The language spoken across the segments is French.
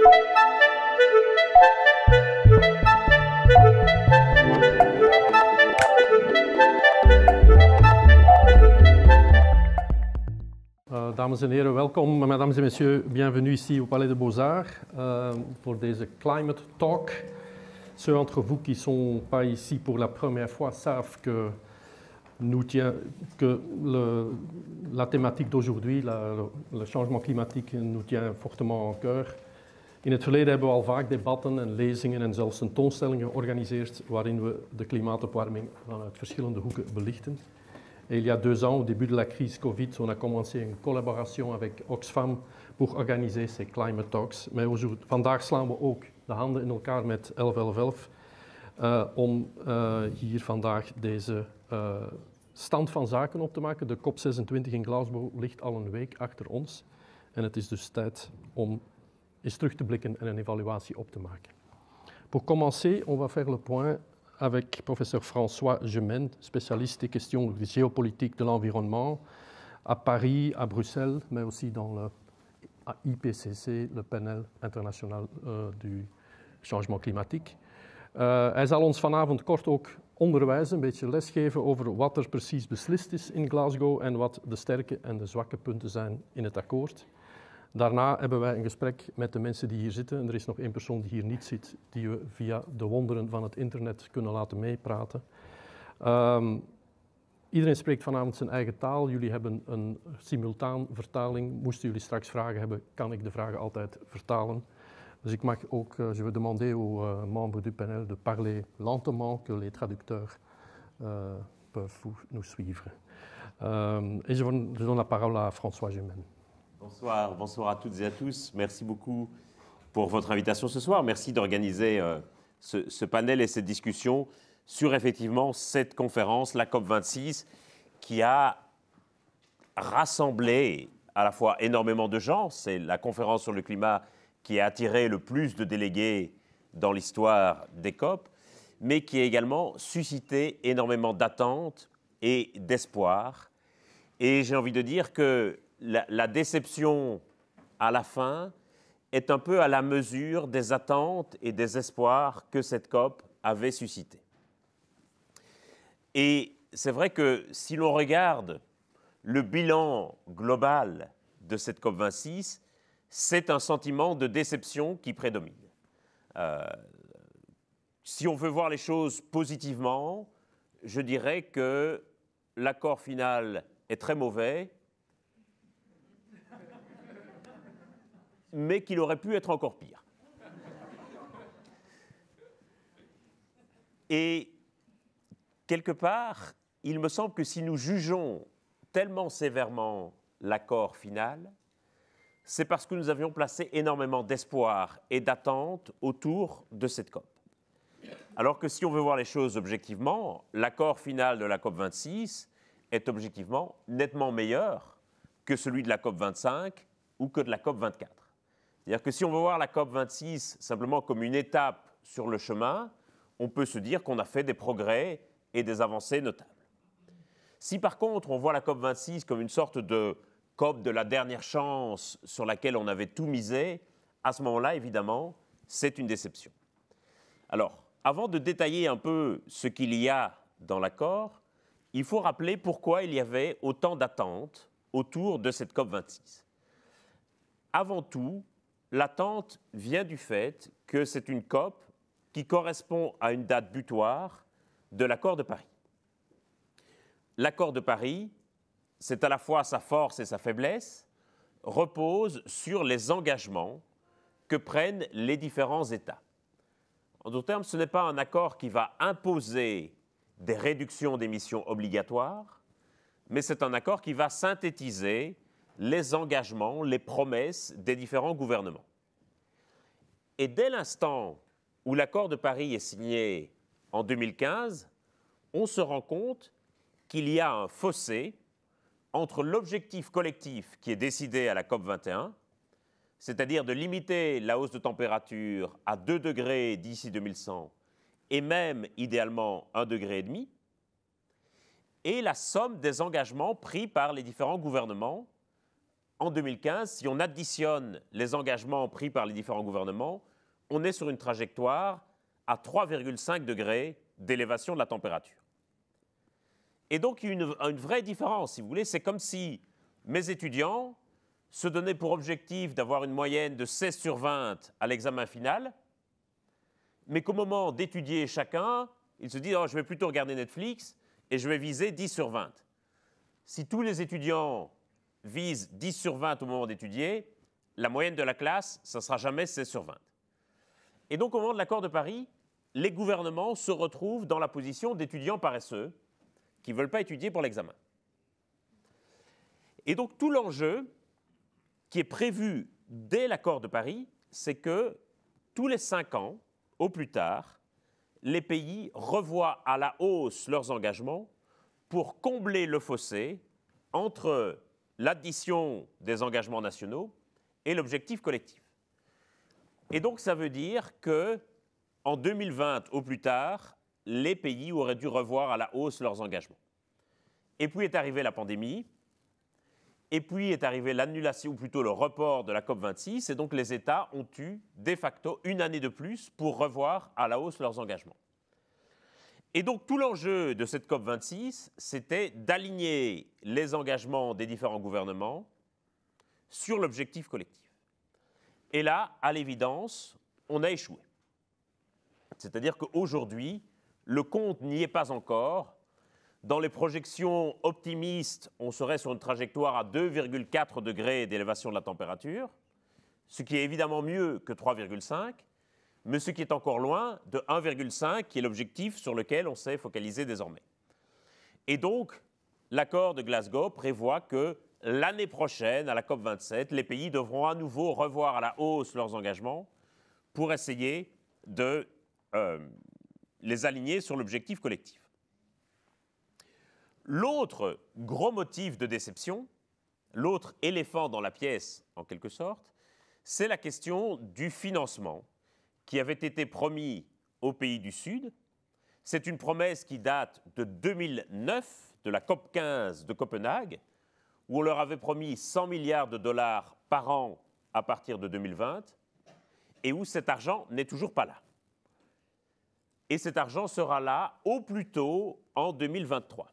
Dames en heren, welkom. Mesdames et messieurs, bienvenue ici au Palais des Beaux-Arts pour deze Climate Talk. Ceux d'entre vous qui ne sont pas ici pour la première fois savent que, la thématique d'aujourd'hui, le changement climatique, nous tient fortement aan cœur. In het verleden hebben we al vaak debatten en lezingen en zelfs tentoonstellingen georganiseerd waarin we de klimaatopwarming vanuit verschillende hoeken belichten. Et il y a 2 ans, au début de la crise Covid, on a commencé une collaboration avec Oxfam pour organiser ces Climate Talks. Maar vandaag slaan we ook de handen in elkaar met 11-11-11 om hier vandaag deze stand van zaken op te maken. De COP26 in Glasgow ligt al een week achter ons. En het is dus tijd om eens terug te blikken en een evaluatie op te maken. Pour commencer, on va faire le point avec professeur François Gemene, spécialiste des questions géopolitiques de l'environnement, à Paris, à Bruxelles, mais aussi dans le IPCC, le panel international du changement climatique. Hij zal ons vanavond kort ook onderwijzen, een beetje lesgeven over wat er precies beslist is in Glasgow en wat de sterke en de zwakke punten zijn in het akkoord. Daarna hebben wij een gesprek met de mensen die hier zitten. En er is nog 1 persoon die hier niet zit, die we via de wonderen van het internet kunnen laten meepraten. Iedereen spreekt vanavond zijn eigen taal. Jullie hebben een simultaan vertaling. Moesten jullie straks vragen hebben, kan ik de vragen altijd vertalen. Dus ik mag ook, je vais demander aux membres du panel de parler lentement, que les traducteurs peuvent nous suivre. Et je donne la parole à François Gemene. Bonsoir à toutes et à tous. Merci beaucoup pour votre invitation ce soir. Merci d'organiser ce panel et cette discussion sur effectivement cette conférence, la COP26, qui a rassemblé à la fois énormément de gens. C'est la conférence sur le climat qui a attiré le plus de délégués dans l'histoire des COP, mais qui a également suscité énormément d'attentes et d'espoir. Et j'ai envie de dire que la déception à la fin est un peu à la mesure des attentes et des espoirs que cette COP avait suscité. Et c'est vrai que si l'on regarde le bilan global de cette COP26, c'est un sentiment de déception qui prédomine. Si on veut voir les choses positivement, je dirais que l'accord final est très mauvais, mais qu'il aurait pu être encore pire. Et quelque part, il me semble que si nous jugeons tellement sévèrement l'accord final, c'est parce que nous avions placé énormément d'espoir et d'attentes autour de cette COP. Alors que si on veut voir les choses objectivement, l'accord final de la COP26 est objectivement nettement meilleur que celui de la COP25 ou que de la COP24. C'est-à-dire que si on veut voir la COP26 simplement comme une étape sur le chemin, on peut se dire qu'on a fait des progrès et des avancées notables. Si par contre on voit la COP26 comme une sorte de COP de la dernière chance sur laquelle on avait tout misé, à ce moment-là, évidemment, c'est une déception. Alors, avant de détailler un peu ce qu'il y a dans l'accord, il faut rappeler pourquoi il y avait autant d'attentes autour de cette COP26. Avant tout, l'attente vient du fait que c'est une COP qui correspond à une date butoir de l'accord de Paris. L'accord de Paris, c'est à la fois sa force et sa faiblesse, repose sur les engagements que prennent les différents États. En d'autres termes, ce n'est pas un accord qui va imposer des réductions d'émissions obligatoires, mais c'est un accord qui va synthétiser les engagements, les promesses des différents gouvernements. Et dès l'instant où l'accord de Paris est signé en 2015, on se rend compte qu'il y a un fossé entre l'objectif collectif qui est décidé à la COP21, c'est-à-dire de limiter la hausse de température à 2 degrés d'ici 2100 et même idéalement 1,5 degré, et la somme des engagements pris par les différents gouvernements en 2015, si on additionne les engagements pris par les différents gouvernements, on est sur une trajectoire à 3,5 degrés d'élévation de la température. Et donc, il y a une vraie différence, si vous voulez. C'est comme si mes étudiants se donnaient pour objectif d'avoir une moyenne de 16 sur 20 à l'examen final, mais qu'au moment d'étudier chacun, ils se disent oh, « je vais plutôt regarder Netflix et je vais viser 10 sur 20 ». Si tous les étudiants visent 10 sur 20 au moment d'étudier, la moyenne de la classe, ça ne sera jamais 16 sur 20. Et donc, au moment de l'accord de Paris, les gouvernements se retrouvent dans la position d'étudiants paresseux qui ne veulent pas étudier pour l'examen. Et donc, tout l'enjeu qui est prévu dès l'accord de Paris, c'est que tous les 5 ans, au plus tard, les pays revoient à la hausse leurs engagements pour combler le fossé entre l'addition des engagements nationaux et l'objectif collectif. Et donc, ça veut dire qu'en 2020, au plus tard, les pays auraient dû revoir à la hausse leurs engagements. Et puis est arrivée la pandémie, et puis est arrivée l'annulation, ou plutôt le report de la COP26, et donc les États ont eu, de facto, une année de plus pour revoir à la hausse leurs engagements. Et donc tout l'enjeu de cette COP26, c'était d'aligner les engagements des différents gouvernements sur l'objectif collectif. Et là, à l'évidence, on a échoué. C'est-à-dire qu'aujourd'hui, le compte n'y est pas encore. Dans les projections optimistes, on serait sur une trajectoire à 2,4 degrés d'élévation de la température, ce qui est évidemment mieux que 3,5, mais ce qui est encore loin de 1,5, qui est l'objectif sur lequel on s'est focalisé désormais. Et donc, l'accord de Glasgow prévoit que l'année prochaine, à la COP27, les pays devront à nouveau revoir à la hausse leurs engagements pour essayer de les aligner sur l'objectif collectif. L'autre gros motif de déception, l'autre éléphant dans la pièce en quelque sorte, c'est la question du financement qui avait été promis aux pays du Sud. C'est une promesse qui date de 2009, de la COP 15 de Copenhague, où on leur avait promis 100 milliards de dollars par an à partir de 2020, et où cet argent n'est toujours pas là. Et cet argent sera là au plus tôt en 2023.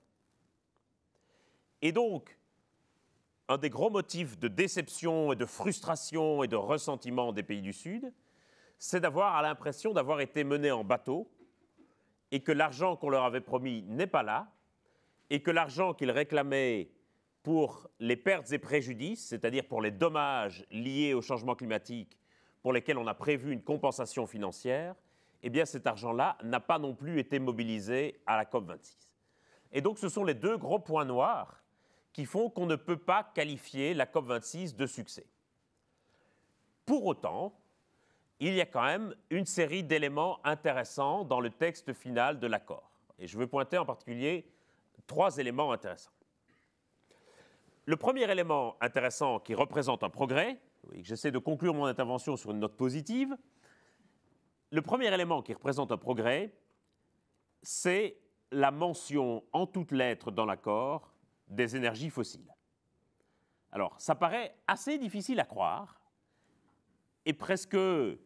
Et donc, un des gros motifs de déception et de frustration et de ressentiment des pays du Sud, c'est d'avoir l'impression d'avoir été menés en bateau et que l'argent qu'on leur avait promis n'est pas là et que l'argent qu'ils réclamaient pour les pertes et préjudices, c'est-à-dire pour les dommages liés au changement climatique pour lesquels on a prévu une compensation financière, eh bien cet argent-là n'a pas non plus été mobilisé à la COP26. Et donc ce sont les deux gros points noirs qui font qu'on ne peut pas qualifier la COP26 de succès. Pour autant, il y a quand même une série d'éléments intéressants dans le texte final de l'accord. Et je veux pointer en particulier 3 éléments intéressants. Le premier élément intéressant qui représente un progrès, j'essaie de conclure mon intervention sur une note positive, le premier élément qui représente un progrès, c'est la mention en toutes lettres dans l'accord des énergies fossiles. Alors, ça paraît assez difficile à croire et presque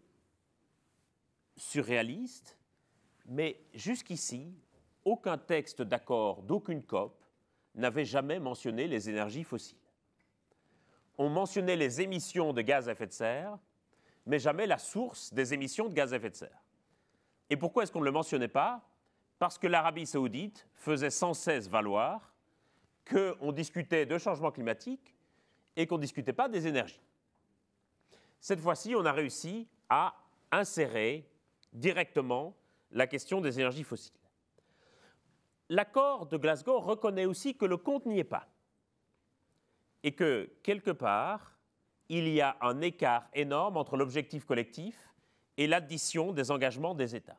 surréaliste, mais jusqu'ici, aucun texte d'accord d'aucune COP n'avait jamais mentionné les énergies fossiles. On mentionnait les émissions de gaz à effet de serre, mais jamais la source des émissions de gaz à effet de serre. Et pourquoi est-ce qu'on ne le mentionnait pas? Parce que l'Arabie saoudite faisait sans cesse valoir qu'on discutait de changement climatique et qu'on ne discutait pas des énergies. Cette fois-ci, on a réussi à insérer directement la question des énergies fossiles. L'accord de Glasgow reconnaît aussi que le compte n'y est pas et que, quelque part, il y a un écart énorme entre l'objectif collectif et l'addition des engagements des États.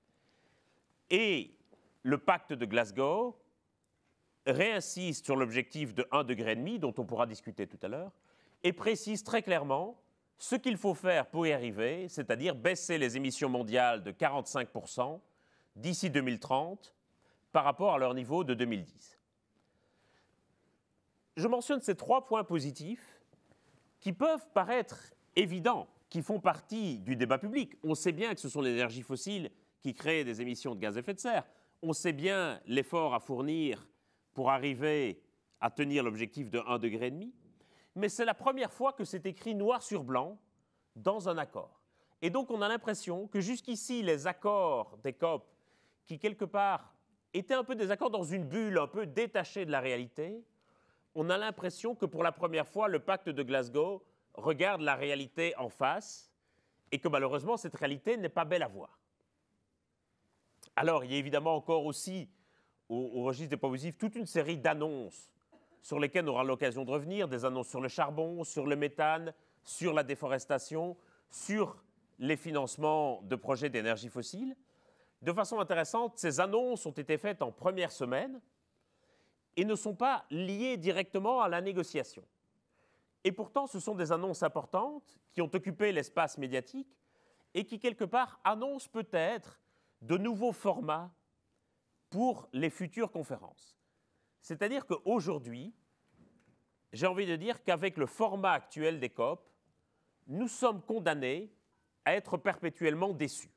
Et le pacte de Glasgow réinsiste sur l'objectif de 1,5 degré dont on pourra discuter tout à l'heure et précise très clairement ce qu'il faut faire pour y arriver, c'est-à-dire baisser les émissions mondiales de 45% d'ici 2030 par rapport à leur niveau de 2010. Je mentionne ces 3 points positifs qui peuvent paraître évidents, qui font partie du débat public. On sait bien que ce sont les énergies fossiles qui créent des émissions de gaz à effet de serre. On sait bien l'effort à fournir pour arriver à tenir l'objectif de 1,5 degré. Mais c'est la première fois que c'est écrit noir sur blanc dans un accord. Et donc on a l'impression que jusqu'ici, les accords des COP, qui quelque part étaient un peu des accords dans une bulle, un peu détachés de la réalité, on a l'impression que pour la première fois, le pacte de Glasgow regarde la réalité en face et que malheureusement, cette réalité n'est pas belle à voir. Alors, il y a évidemment encore aussi, au registre des poids positifs, toute une série d'annonces sur lesquelles on aura l'occasion de revenir, des annonces sur le charbon, sur le méthane, sur la déforestation, sur les financements de projets d'énergie fossile. De façon intéressante, ces annonces ont été faites en première semaine et ne sont pas liées directement à la négociation. Et pourtant, ce sont des annonces importantes qui ont occupé l'espace médiatique et qui, quelque part, annoncent peut-être de nouveaux formats pour les futures conférences. C'est-à-dire qu'aujourd'hui, j'ai envie de dire qu'avec le format actuel des COP, nous sommes condamnés à être perpétuellement déçus.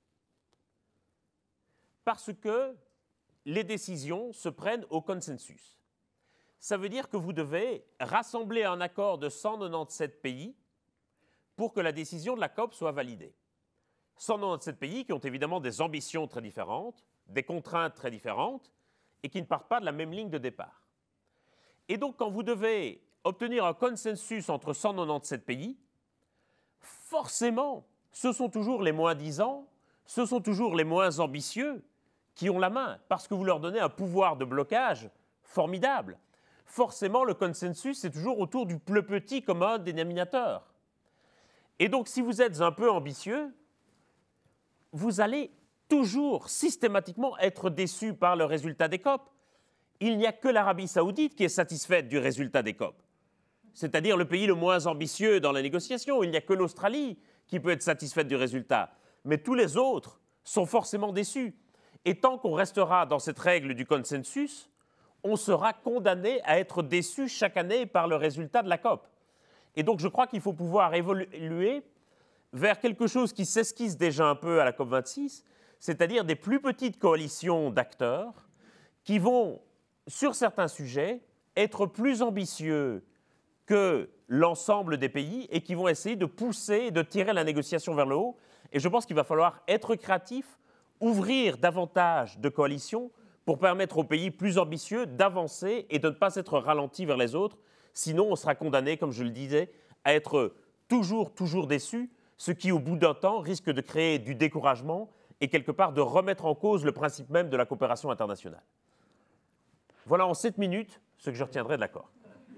Parce que les décisions se prennent au consensus. Ça veut dire que vous devez rassembler un accord de 197 pays pour que la décision de la COP soit validée. 197 pays qui ont évidemment des ambitions très différentes, des contraintes très différentes et qui ne partent pas de la même ligne de départ. Et donc, quand vous devez obtenir un consensus entre 197 pays, forcément, ce sont toujours les moins-disants, ce sont toujours les moins ambitieux qui ont la main, parce que vous leur donnez un pouvoir de blocage formidable. Forcément, le consensus, c'est toujours autour du plus petit commun dénominateur. Et donc, si vous êtes un peu ambitieux, vous allez toujours systématiquement être déçu par le résultat des COP. Il n'y a que l'Arabie saoudite qui est satisfaite du résultat des COP, c'est-à-dire le pays le moins ambitieux dans la négociation. Il n'y a que l'Australie qui peut être satisfaite du résultat. Mais tous les autres sont forcément déçus. Et tant qu'on restera dans cette règle du consensus, on sera condamné à être déçu chaque année par le résultat de la COP. Et donc je crois qu'il faut pouvoir évoluer vers quelque chose qui s'esquisse déjà un peu à la COP26, c'est-à-dire des plus petites coalitions d'acteurs qui vont, sur certains sujets, être plus ambitieux que l'ensemble des pays et qui vont essayer de pousser, de tirer la négociation vers le haut. Et je pense qu'il va falloir être créatif, ouvrir davantage de coalitions pour permettre aux pays plus ambitieux d'avancer et de ne pas être ralentis vers les autres. Sinon, on sera condamné, comme je le disais, à être toujours déçu, ce qui, au bout d'un temps, risque de créer du découragement et quelque part de remettre en cause le principe même de la coopération internationale. Voilà en 7 minutes ce que je retiendrai de l'accord.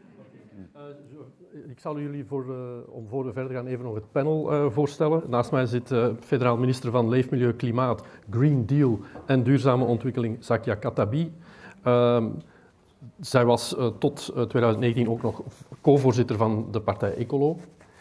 Ik zal jullie om voor we verder gaan even nog het panel voorstellen. Naast mij zit federaal minister van Leefmilieu, Klimaat, Green Deal en Duurzame Ontwikkeling, Zakia Katabi. Zij was tot 2019 ook nog co-voorzitter van de partij Ecolo.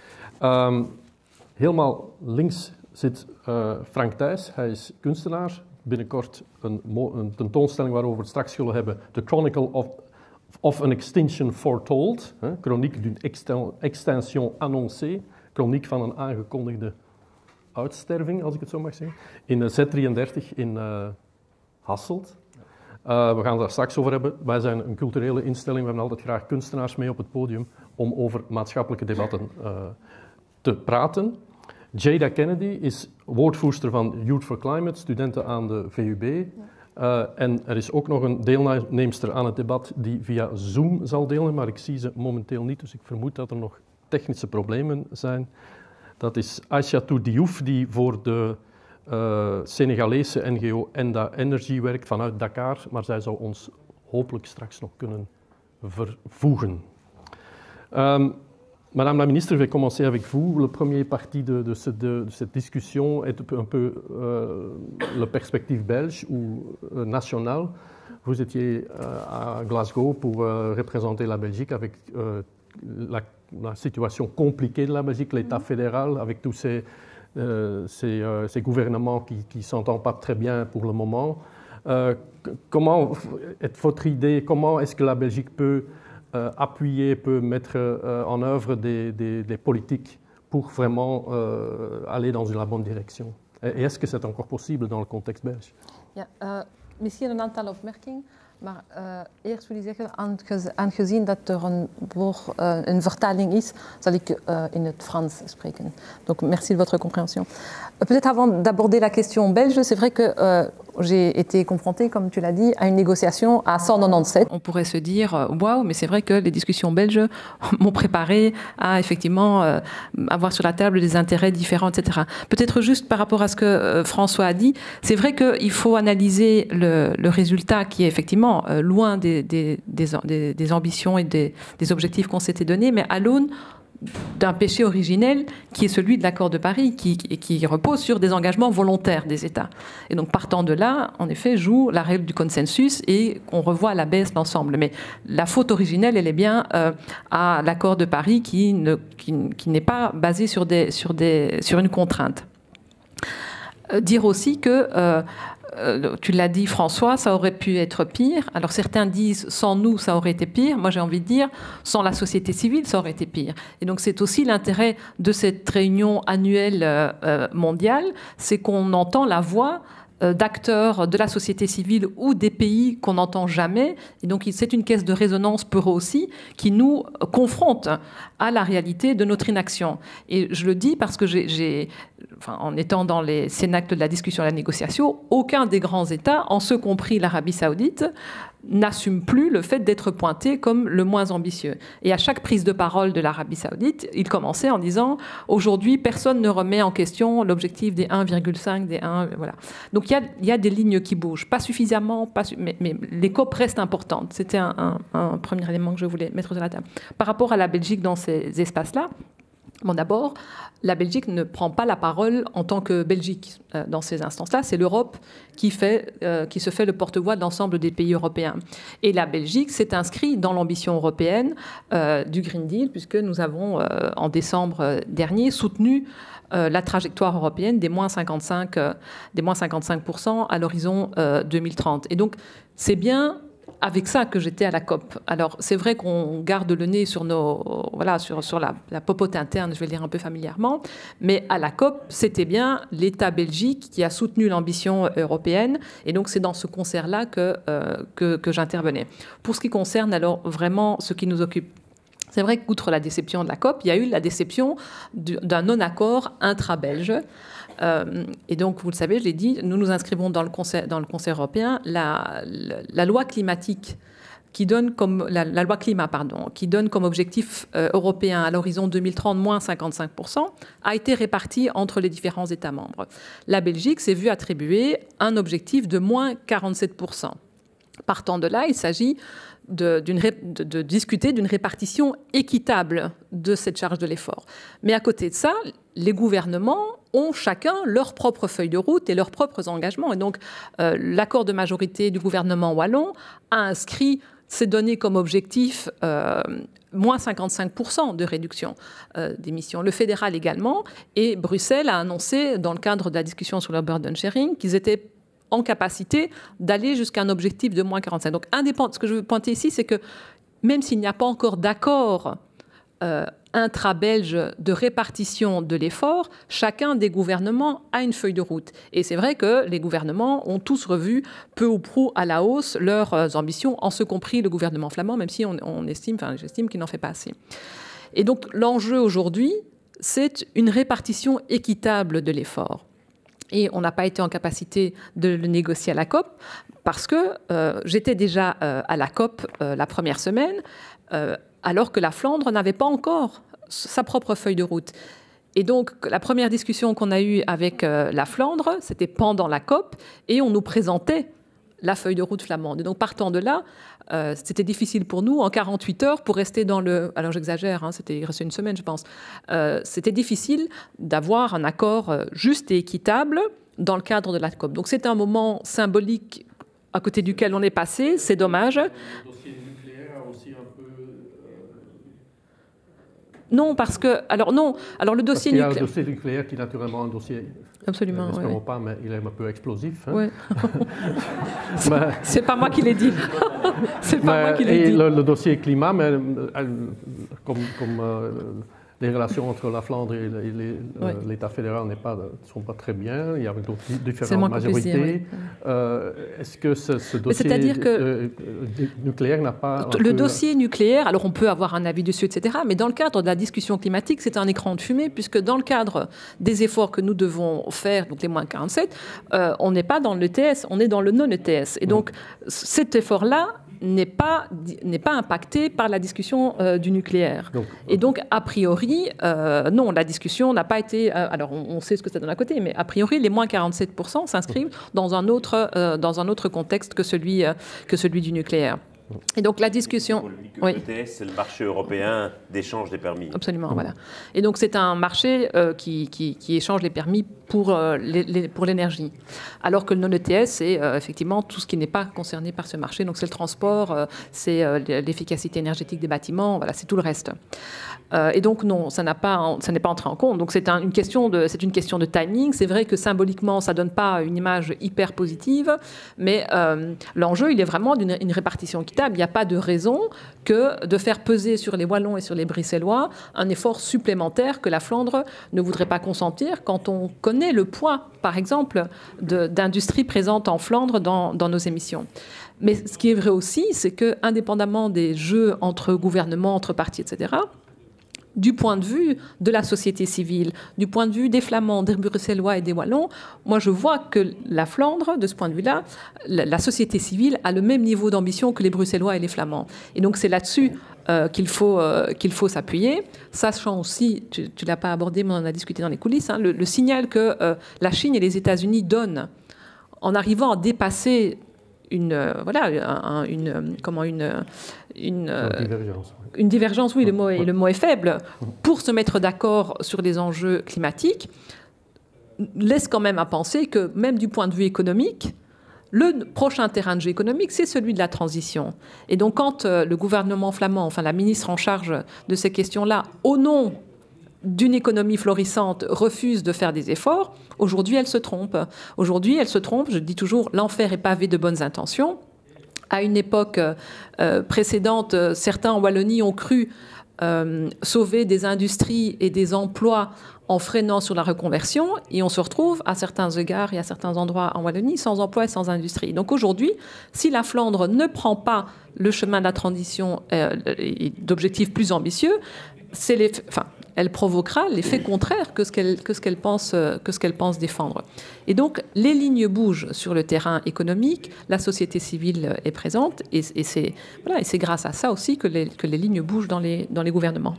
Helemaal links zit Frank Thijs, hij is kunstenaar. Binnenkort een tentoonstelling waarover we het straks zullen hebben, The Chronicle of an Extinction Foretold, chronique d'une extinction annoncée, chroniek van een aangekondigde uitsterving, als ik het zo mag zeggen, in Z33 in Hasselt. We gaan het daar straks over hebben. Wij zijn een culturele instelling, we hebben altijd graag kunstenaars mee op het podium om over maatschappelijke debatten te praten. Jada Kennedy is woordvoerster van Youth for Climate, studenten aan de VUB. En er is ook nog een deelnemster aan het debat die via Zoom zal deelnemen, maar ik zie ze momenteel niet, dus ik vermoed dat er nog technische problemen zijn. Dat is Aïssatou Diouf, die voor de Senegalese NGO Enda Energy werkt vanuit Dakar, maar zij zou ons hopelijk straks nog kunnen vervoegen. Madame la ministre, je vais commencer avec vous. Le premier parti de cette discussion est un peu la perspective belge ou nationale. Vous étiez à Glasgow pour représenter la Belgique avec la situation compliquée de la Belgique, l'État fédéral, avec tous ces gouvernements qui ne s'entendent pas très bien pour le moment. Comment est votre idée, comment est-ce que la Belgique peut appuyer, peut mettre en œuvre des politiques pour vraiment aller dans la bonne direction? Et est-ce que c'est encore possible dans le contexte belge? Ja, misschien een aantal opmerkingen. Maar eerst wil ik zeggen, aangezien dat er een vertaling is, zal ik in het Frans spreken. Donc merci de votre compréhension. Peut-être avant d'aborder la question belge, c'est vrai que j'ai été confrontée, comme tu l'as dit, à une négociation à 197. On pourrait se dire, waouh, mais c'est vrai que les discussions belges m'ont préparé à effectivement avoir sur la table des intérêts différents, etc. Peut-être juste par rapport à ce que François a dit, c'est vrai qu'il faut analyser le résultat qui est effectivement loin des ambitions et des objectifs qu'on s'était donnés, mais à l'aune d'un péché originel qui est celui de l'accord de Paris, qui repose sur des engagements volontaires des États. Et donc partant de là, en effet, joue la règle du consensus et on revoit à la baisse l'ensemble. Mais la faute originelle, elle est bien à l'accord de Paris qui n'est pas basé sur une contrainte. Dire aussi que tu l'as dit, François, ça aurait pu être pire. Alors certains disent sans nous, ça aurait été pire. Moi, j'ai envie de dire sans la société civile, ça aurait été pire. Et donc c'est aussi l'intérêt de cette réunion annuelle mondiale, c'est qu'on entend la voix d'acteurs de la société civile ou des pays qu'on n'entend jamais. Et donc c'est une caisse de résonance pour eux aussi qui nous confronte à la réalité de notre inaction. Et je le dis parce que en étant dans les cénacles de la discussion et de la négociation, aucun des grands États, en ce compris l'Arabie saoudite, n'assume plus le fait d'être pointé comme le moins ambitieux. Et à chaque prise de parole de l'Arabie saoudite, il commençait en disant « Aujourd'hui, personne ne remet en question l'objectif des 1,5, des 1... » Voilà. Donc il y a des lignes qui bougent. Pas suffisamment, mais les COP restent importantes. C'était un premier élément que je voulais mettre sur la table. Par rapport à la Belgique dans ces espaces-là, bon, d'abord, la Belgique ne prend pas la parole en tant que Belgique dans ces instances-là. C'est l'Europe qui se fait le porte-voix de l'ensemble des pays européens. Et la Belgique s'est inscrite dans l'ambition européenne du Green Deal, puisque nous avons, en décembre dernier, soutenu la trajectoire européenne des moins 55% à l'horizon 2030. Et donc, c'est bien avec ça que j'étais à la COP. Alors, c'est vrai qu'on garde le nez sur sur la popote interne, je vais le dire un peu familièrement, mais à la COP, c'était bien l'État belgique qui a soutenu l'ambition européenne, et donc c'est dans ce concert-là que j'intervenais. Pour ce qui concerne alors vraiment ce qui nous occupe, c'est vrai qu'outre la déception de la COP, il y a eu la déception d'un non-accord intra-belge. Et donc, vous le savez, je l'ai dit, nous nous inscrivons dans le Conseil européen. La loi climatique qui donne comme la loi climat, qui donne comme objectif européen à l'horizon 2030 moins 55%, a été répartie entre les différents États membres. La Belgique s'est vue attribuer un objectif de moins 47%. Partant de là, il s'agit de discuter d'une répartition équitable de cette charge de l'effort. Mais à côté de ça, les gouvernements ont chacun leur propre feuille de route et leurs propres engagements. Et donc, l'accord de majorité du gouvernement wallon a inscrit ces données comme objectif moins 55% de réduction d'émissions. Le fédéral également. Et Bruxelles a annoncé, dans le cadre de la discussion sur le burden sharing, qu'ils étaient en capacité d'aller jusqu'à un objectif de moins 45. Donc, ce que je veux pointer ici, c'est que même s'il n'y a pas encore d'accord intra-belge de répartition de l'effort, chacun des gouvernements a une feuille de route. Et c'est vrai que les gouvernements ont tous revu peu ou prou à la hausse leurs ambitions, en ce compris le gouvernement flamand, même si j'estime qu'il n'en fait pas assez. Et donc, l'enjeu aujourd'hui, c'est une répartition équitable de l'effort. Et on n'a pas été en capacité de le négocier à la COP parce que j'étais déjà à la COP la première semaine, alors que la Flandre n'avait pas encore sa propre feuille de route. Et donc, la première discussion qu'on a eue avec la Flandre, c'était pendant la COP, et on nous présentait la feuille de route flamande. Et donc, partant de là, c'était difficile pour nous, en 48 heures, pour rester dans le... Alors, j'exagère, il restait une semaine, je pense. C'était difficile d'avoir un accord juste et équitable dans le cadre de la COP. Donc, c'est un moment symbolique à côté duquel on est passé. C'est dommage. Non, parce que... Alors non, alors le dossier nucléaire... Il y a le dossier nucléaire qui est naturellement un dossier... Absolument, n'espérons pas, mais il est un peu explosif. Hein. Ouais. C'est pas moi qui l'ai dit. C'est pas moi qui l'ai dit. Le dossier climat, mais comme les relations entre la Flandre et l'État fédéral ne sont pas très bien. Il y a différentes majorités. Est-ce que ce dossier nucléaire n'a pas... Le dossier nucléaire, alors on peut avoir un avis dessus, etc. Mais dans le cadre de la discussion climatique, c'est un écran de fumée, puisque dans le cadre des efforts que nous devons faire, donc les moins 47, on n'est pas dans l'ETS, on est dans le non-ETS. Et donc cet effort-là n'est pas impacté par la discussion du nucléaire. Et donc, a priori, non, la discussion n'a pas été... alors, on sait ce que ça donne à côté, mais a priori, les moins 47% s'inscrivent dans un autre contexte que celui du nucléaire. Et donc la discussion... l'ETS, c'est le marché européen d'échange des permis. Absolument, voilà. Et donc c'est un marché qui échange les permis pour l'énergie. Alors que le non-ETS, c'est effectivement tout ce qui n'est pas concerné par ce marché. Donc c'est le transport, c'est l'efficacité énergétique des bâtiments, voilà, c'est tout le reste. Et donc non, ça n'est pas entré en compte. Donc c'est une question de timing. C'est vrai que symboliquement, ça ne donne pas une image hyper positive, mais l'enjeu, il est vraiment d'une répartition équitable. Il n'y a pas de raison que de faire peser sur les Wallons et sur les Bruxellois un effort supplémentaire que la Flandre ne voudrait pas consentir quand on connaît le poids, par exemple, d'industries présentes en Flandre dans nos émissions. Mais ce qui est vrai aussi, c'est que, indépendamment des jeux entre gouvernements, entre partis, etc., du point de vue de la société civile, du point de vue des Flamands, des Bruxellois et des Wallons, moi je vois que la Flandre, de ce point de vue-là, la société civile a le même niveau d'ambition que les Bruxellois et les Flamands. Et donc c'est là-dessus qu'il faut s'appuyer, sachant aussi, tu ne l'as pas abordé, mais on en a discuté dans les coulisses, hein, le signal que la Chine et les États-Unis donnent en arrivant à dépasser une divergence, oui, le mot est faible, pour se mettre d'accord sur les enjeux climatiques, laisse quand même à penser que, même du point de vue économique, le prochain terrain de jeu économique, c'est celui de la transition. Et donc, quand le gouvernement flamand, enfin la ministre en charge de ces questions-là, au nom d'une économie florissante, refuse de faire des efforts, aujourd'hui, elle se trompe. Aujourd'hui, elle se trompe, je dis toujours, l'enfer est pavé de bonnes intentions. À une époque précédente, certains en Wallonie ont cru sauver des industries et des emplois en freinant sur la reconversion, et on se retrouve à certains égards et à certains endroits en Wallonie sans emploi et sans industrie. Donc aujourd'hui, si la Flandre ne prend pas le chemin de la transition et d'objectifs plus ambitieux, elle provoquera l'effet contraire que ce qu'elle pense défendre. Et donc, les lignes bougent sur le terrain économique, la société civile est présente, et c'est grâce à ça aussi que les lignes bougent dans les gouvernements.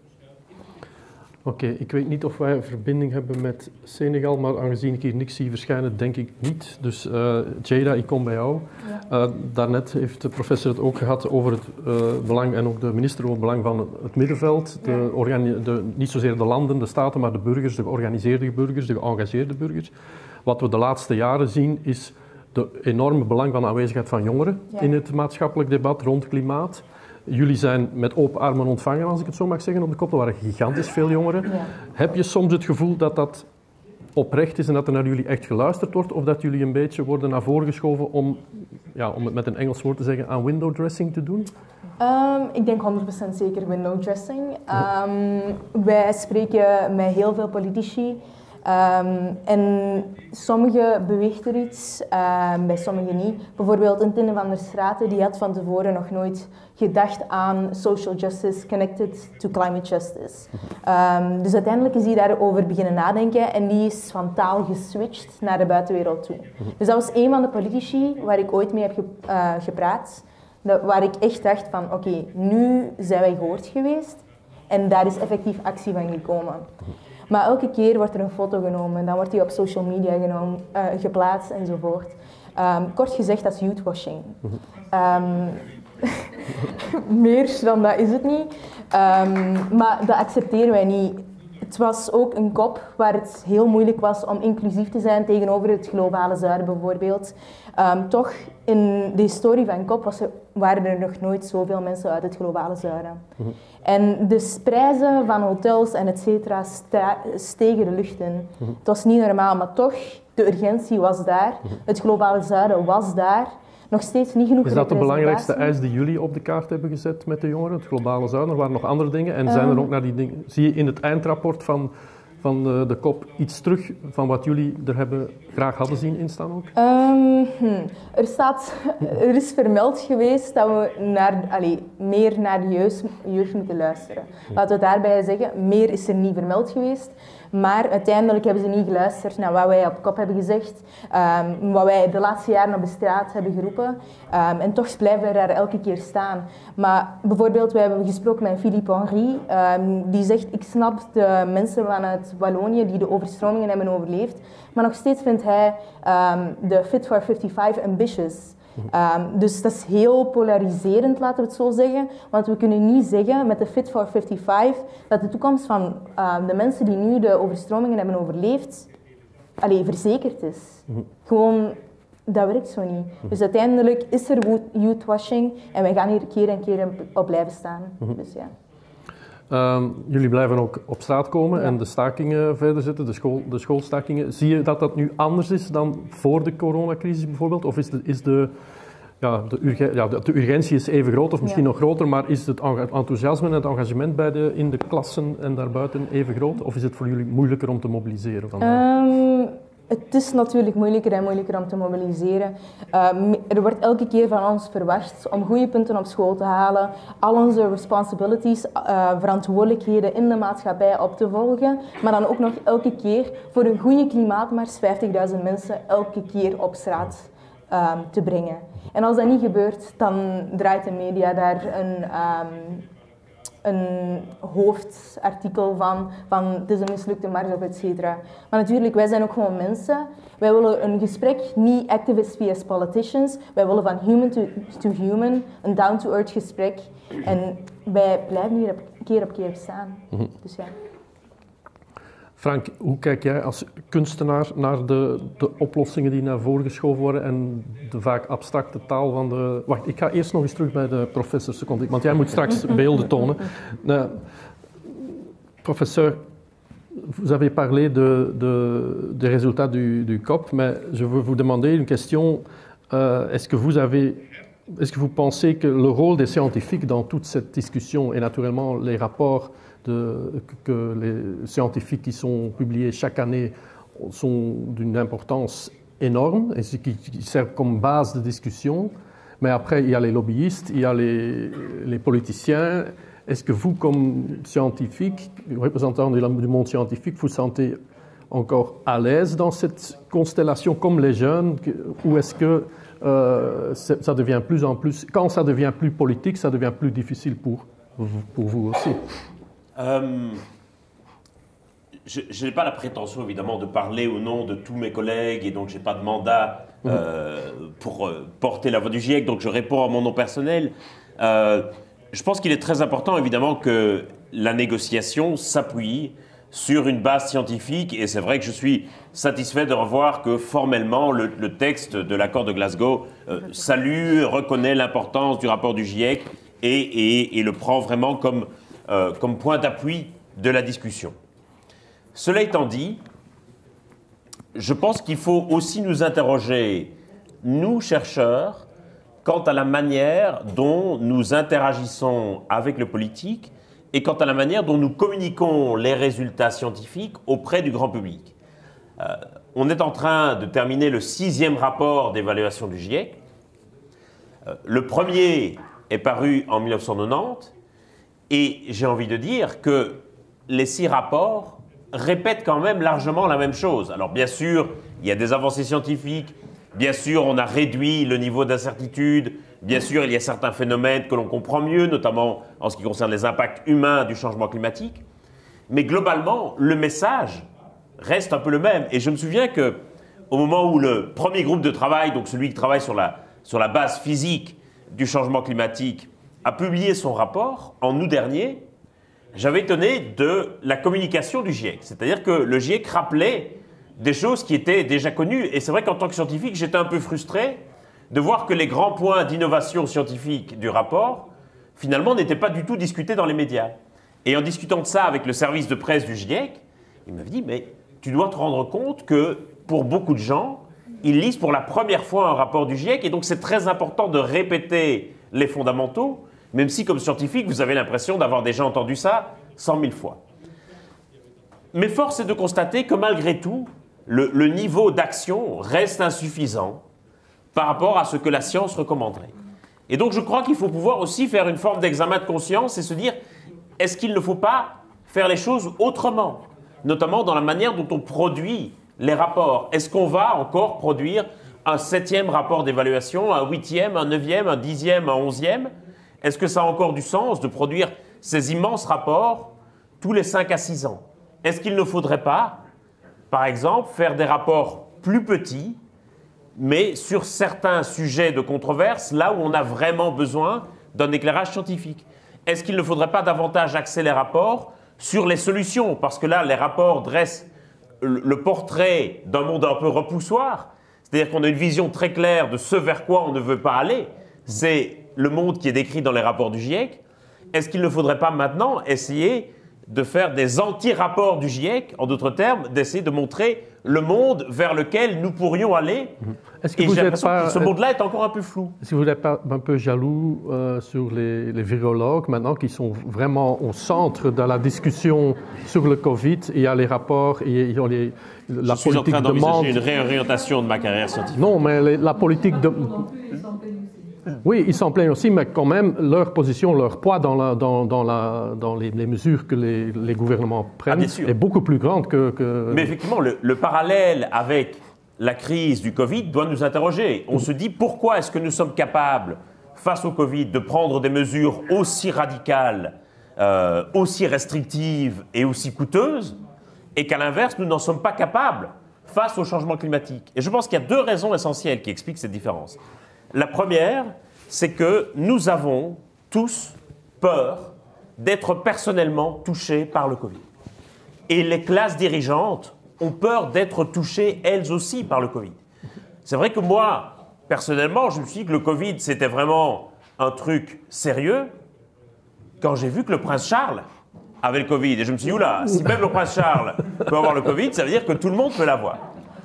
Oké, ik weet niet of wij verbinding hebben met Senegal, maar aangezien ik hier niks zie verschijnen, denk ik niet. Dus Jada, ik kom bij jou. Ja. Daarnet heeft de professor het ook gehad over het belang, en ook de minister, over het belang van het middenveld. Niet zozeer de landen, de staten, maar de burgers, de georganiseerde burgers, de geëngageerde burgers. Wat we de laatste jaren zien is de enorme belang van de aanwezigheid van jongeren in het maatschappelijk debat rond klimaat. Jullie zijn met open armen ontvangen, als ik het zo mag zeggen, op de kop. Er waren gigantisch veel jongeren. Ja. Heb je soms het gevoel dat dat oprecht is en dat er naar jullie echt geluisterd wordt? Of dat jullie een beetje worden naar voren geschoven om het met een Engels woord te zeggen, aan window dressing te doen? Ik denk 100% zeker window dressing. Wij spreken met heel veel politici. En sommigen beweegt er iets, bij sommigen niet. Bijvoorbeeld een Tine van der Straten, die had van tevoren nog nooit gedacht aan social justice connected to climate justice. Dus uiteindelijk is hij daarover beginnen nadenken en die is van taal geswitcht naar de buitenwereld toe. Dus dat was een van de politici waar ik ooit mee heb gepraat, waar ik echt dacht van oké, nu zijn wij gehoord geweest en daar is effectief actie van gekomen. Maar elke keer wordt er een foto genomen, dan wordt die op social media geplaatst enzovoort. Kort gezegd, dat is youthwashing. Meer dan dat is het niet. Maar dat accepteren wij niet. het was ook een COP waar het heel moeilijk was om inclusief te zijn tegenover het globale zuiden bijvoorbeeld. Toch, in de historie van COP waren er nog nooit zoveel mensen uit het globale zuiden. En de prijzen van hotels en et cetera stegen de lucht in. Het was niet normaal, maar toch, de urgentie was daar. Het globale zuiden was daar. Nog steeds niet genoeg. Is dat de belangrijkste eis die jullie op de kaart hebben gezet met de jongeren, het globale zuiden? Er waren nog andere dingen. En zijn er ook naar die dingen... Zie je in het eindrapport van de COP iets terug van wat jullie er graag hadden zien instaan ook? Er is vermeld geweest dat we meer naar de jeugd moeten luisteren. Laten we daarbij zeggen, meer is er niet vermeld geweest. Maar uiteindelijk hebben ze niet geluisterd naar wat wij op COP hebben gezegd, wat wij de laatste jaren op de straat hebben geroepen. En toch blijven we daar elke keer staan. Maar bijvoorbeeld, wij hebben gesproken met Philippe Henry, die zegt, ik snap de mensen vanuit Wallonië die de overstromingen hebben overleefd, maar nog steeds vindt hij de Fit for 55 ambitious. Dus dat is heel polariserend, laten we het zo zeggen. Want we kunnen niet zeggen met de Fit for 55 dat de toekomst van de mensen die nu de overstromingen hebben overleefd verzekerd is. Gewoon, dat werkt zo niet. Dus uiteindelijk is er youthwashing en wij gaan hier keer en keer op blijven staan. Dus, ja. Jullie blijven ook op straat komen en de stakingen verder zetten, de schoolstakingen. Zie je dat dat nu anders is dan voor de coronacrisis bijvoorbeeld? Of is de urgentie is even groot of misschien nog groter, maar is het enthousiasme en het engagement in de klassen en daarbuiten even groot? Of is het voor jullie moeilijker om te mobiliseren? Het is natuurlijk moeilijker en moeilijker om te mobiliseren. Er wordt elke keer van ons verwacht om goede punten op school te halen, al onze responsibilities, verantwoordelijkheden in de maatschappij op te volgen, maar dan ook nog elke keer voor een goede klimaatmars 50.000 mensen elke keer op straat te brengen. En als dat niet gebeurt, dan draait de media daar een hoofdartikel van het is een mislukte mars of et cetera. Maar natuurlijk, wij zijn ook gewoon mensen. Wij willen een gesprek, niet activists via politicians. Wij willen van human to human, een down-to-earth gesprek. En wij blijven hier keer op keer staan. Dus ja. Frank, hoe kijk jij als kunstenaar naar de oplossingen die naar voren geschoven worden en de vaak abstracte taal van de... Wacht, ik ga eerst nog eens terug bij de professor, seconde, want jij moet straks beelden tonen. Professeur, vous avez parlé des résultats du COP, mais je veux vous demander une question. Est-ce que vous pensez que le rôle des scientifiques dans toute cette discussion, et naturellement les rapports que les scientifiques qui sont publiés chaque année sont d'une importance énorme et qui servent comme base de discussion. Mais après, il y a les lobbyistes, il y a les politiciens. Est-ce que vous, comme scientifique, représentant du monde scientifique, vous sentez encore à l'aise dans cette constellation comme les jeunes, ou est-ce que ça devient plus en plus, quand ça devient plus politique, ça devient plus difficile pour vous aussi? Je n'ai pas la prétention, évidemment, de parler au nom de tous mes collègues et donc je n'ai pas de mandat pour porter la voix du GIEC, donc je réponds à mon nom personnel. Je pense qu'il est très important, évidemment, que la négociation s'appuie sur une base scientifique et c'est vrai que je suis satisfait de revoir que formellement le texte de l'accord de Glasgow salue, reconnaît l'importance du rapport du GIEC et le prend vraiment comme point d'appui de la discussion. Cela étant dit, je pense qu'il faut aussi nous interroger, nous chercheurs, quant à la manière dont nous interagissons avec le politique et quant à la manière dont nous communiquons les résultats scientifiques auprès du grand public. On est en train de terminer le 6e rapport d'évaluation du GIEC. Le premier est paru en 1990. Et j'ai envie de dire que les 6 rapports répètent quand même largement la même chose. Alors bien sûr, il y a des avancées scientifiques, bien sûr on a réduit le niveau d'incertitude, bien sûr il y a certains phénomènes que l'on comprend mieux, notamment en ce qui concerne les impacts humains du changement climatique. Mais globalement, le message reste un peu le même. Et je me souviens qu'au moment où le premier groupe de travail, donc celui qui travaille sur la base physique du changement climatique, a publié son rapport en août dernier, j'avais étonné de la communication du GIEC. C'est-à-dire que le GIEC rappelait des choses qui étaient déjà connues. Et c'est vrai qu'en tant que scientifique, j'étais un peu frustré de voir que les grands points d'innovation scientifique du rapport, finalement, n'étaient pas du tout discutés dans les médias. Et en discutant de ça avec le service de presse du GIEC, il m'avait dit, mais tu dois te rendre compte que pour beaucoup de gens, ils lisent pour la première fois un rapport du GIEC, et donc c'est très important de répéter les fondamentaux, même si comme scientifique, vous avez l'impression d'avoir déjà entendu ça 100 000 fois. Mais force est de constater que malgré tout, le niveau d'action reste insuffisant par rapport à ce que la science recommanderait. Et donc je crois qu'il faut pouvoir aussi faire une forme d'examen de conscience et se dire, est-ce qu'il ne faut pas faire les choses autrement, notamment dans la manière dont on produit les rapports? Est-ce qu'on va encore produire un 7e rapport d'évaluation, un 8e, un 9e, un 10e, un 11e? Est-ce que ça a encore du sens de produire ces immenses rapports tous les 5 à 6 ans? Est-ce qu'il ne faudrait pas, par exemple, faire des rapports plus petits, mais sur certains sujets de controverse, là où on a vraiment besoin d'un éclairage scientifique? Est-ce qu'il ne faudrait pas davantage axer les rapports sur les solutions? Parce que là, les rapports dressent le portrait d'un monde un peu repoussoir, c'est-à-dire qu'on a une vision très claire de ce vers quoi on ne veut pas aller. C'est le monde qui est décrit dans les rapports du GIEC. Est-ce qu'il ne faudrait pas maintenant essayer de faire des anti-rapports du GIEC, en d'autres termes, d'essayer de montrer le monde vers lequel nous pourrions aller? Est-ce que Et vous j'ai êtes l'impression pas, que ce monde-là est encore un peu flou. est-ce que vous n'êtes pas un peu jaloux sur les virologues maintenant qui sont vraiment au centre de la discussion sur le Covid? Il y a les rapports, il y a la Je suis en politique train demande... d'envisager une réorientation de ma carrière scientifique. Non, mais la politique de... Oui, ils s'en plaignent aussi, mais quand même, leur position, leur poids dans les mesures que les gouvernements prennent est beaucoup plus grande que... Mais effectivement, le parallèle avec la crise du Covid doit nous interroger. On se dit pourquoi est-ce que nous sommes capables, face au Covid, de prendre des mesures aussi radicales, aussi restrictives et aussi coûteuses, et qu'à l'inverse, nous n'en sommes pas capables face au changement climatique. Et je pense qu'il y a 2 raisons essentielles qui expliquent cette différence. La première, c'est que nous avons tous peur d'être personnellement touchés par le Covid. Et les classes dirigeantes ont peur d'être touchées elles aussi par le Covid. C'est vrai que moi, personnellement, je me suis dit que le Covid, c'était vraiment un truc sérieux quand j'ai vu que le prince Charles avait le Covid. Et je me suis dit, oula, si même le prince Charles peut avoir le Covid, ça veut dire que tout le monde peut l'avoir.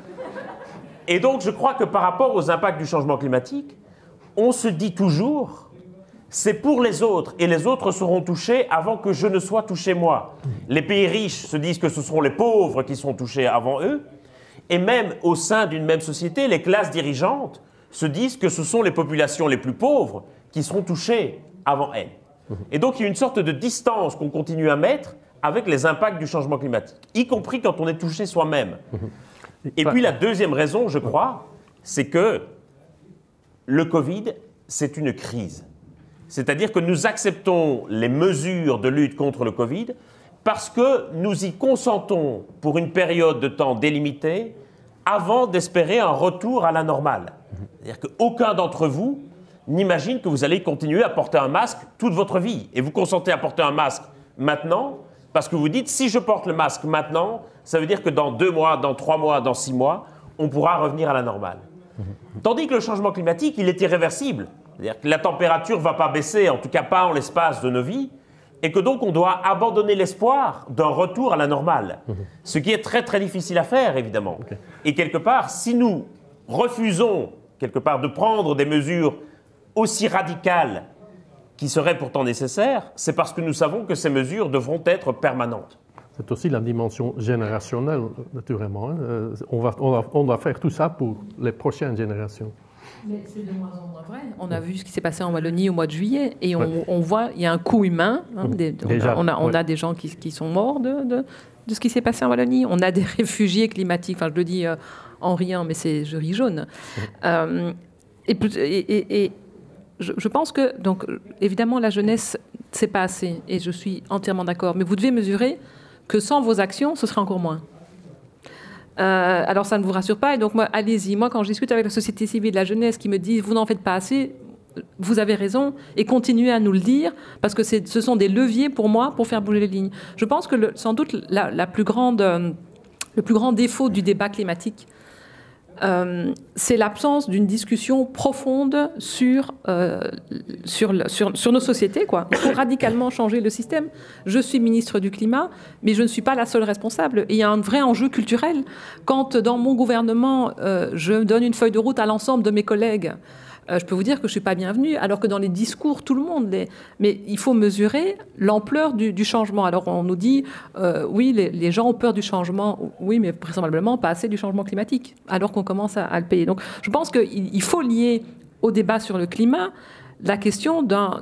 Et donc, je crois que par rapport aux impacts du changement climatique, on se dit toujours, c'est pour les autres, et les autres seront touchés avant que je ne sois touché moi. Les pays riches se disent que ce seront les pauvres qui seront touchés avant eux, et même au sein d'une même société, les classes dirigeantes se disent que ce sont les populations les plus pauvres qui seront touchées avant elles. Et donc, il y a une sorte de distance qu'on continue à mettre avec les impacts du changement climatique, y compris quand on est touché soi-même. Et puis la deuxième raison, je crois, c'est que le Covid, c'est une crise. C'est-à-dire que nous acceptons les mesures de lutte contre le Covid parce que nous y consentons pour une période de temps délimitée avant d'espérer un retour à la normale. C'est-à-dire qu'aucun d'entre vous n'imagine que vous allez continuer à porter un masque toute votre vie. Et vous consentez à porter un masque maintenant parce que vous dites, si je porte le masque maintenant, ça veut dire que dans 2 mois, dans 3 mois, dans 6 mois, on pourra revenir à la normale. Tandis que le changement climatique, il est irréversible. C'est-à-dire que la température ne va pas baisser, en tout cas pas en l'espace de nos vies, et que donc on doit abandonner l'espoir d'un retour à la normale. Ce qui est très très difficile à faire, évidemment. Okay. Et quelque part, si nous refusons, quelque part, de prendre des mesures aussi radicales qui seraient pourtant nécessaires, c'est parce que nous savons que ces mesures devront être permanentes. C'est aussi la dimension générationnelle, naturellement. On va faire tout ça pour les prochaines générations. Mais c'est de moins en moins vrai. On a vu ce qui s'est passé en Wallonie au mois de juillet et on voit il y a un coût humain. Hein, on a des gens qui sont morts de ce qui s'est passé en Wallonie. On a des réfugiés climatiques. Enfin, je le dis en riant, mais je ris jaune. Je pense que, donc, évidemment, la jeunesse, c'est pas assez. Et je suis entièrement d'accord. Mais vous devez mesurer que sans vos actions, ce serait encore moins. Alors, ça ne vous rassure pas. Et donc, moi, allez-y. Moi, quand je discute avec la société civile, la jeunesse, qui me dit « vous n'en faites pas assez », vous avez raison, et continuez à nous le dire, parce que ce sont des leviers pour moi pour faire bouger les lignes. Je pense que sans doute le plus grand défaut du débat climatique, c'est l'absence d'une discussion profonde sur nos sociétés, quoi. Il faut radicalement changer le système. Je suis ministre du Climat, mais je ne suis pas la seule responsable. Et il y a un vrai enjeu culturel. Quand, dans mon gouvernement, je donne une feuille de route à l'ensemble de mes collègues, je peux vous dire que je ne suis pas bienvenue, alors que dans les discours, tout le monde l'est. Mais il faut mesurer l'ampleur du changement. Alors on nous dit, oui, les gens ont peur du changement, oui, mais vraisemblablement pas assez du changement climatique, alors qu'on commence à le payer. Donc je pense qu'il faut lier au débat sur le climat la question d'un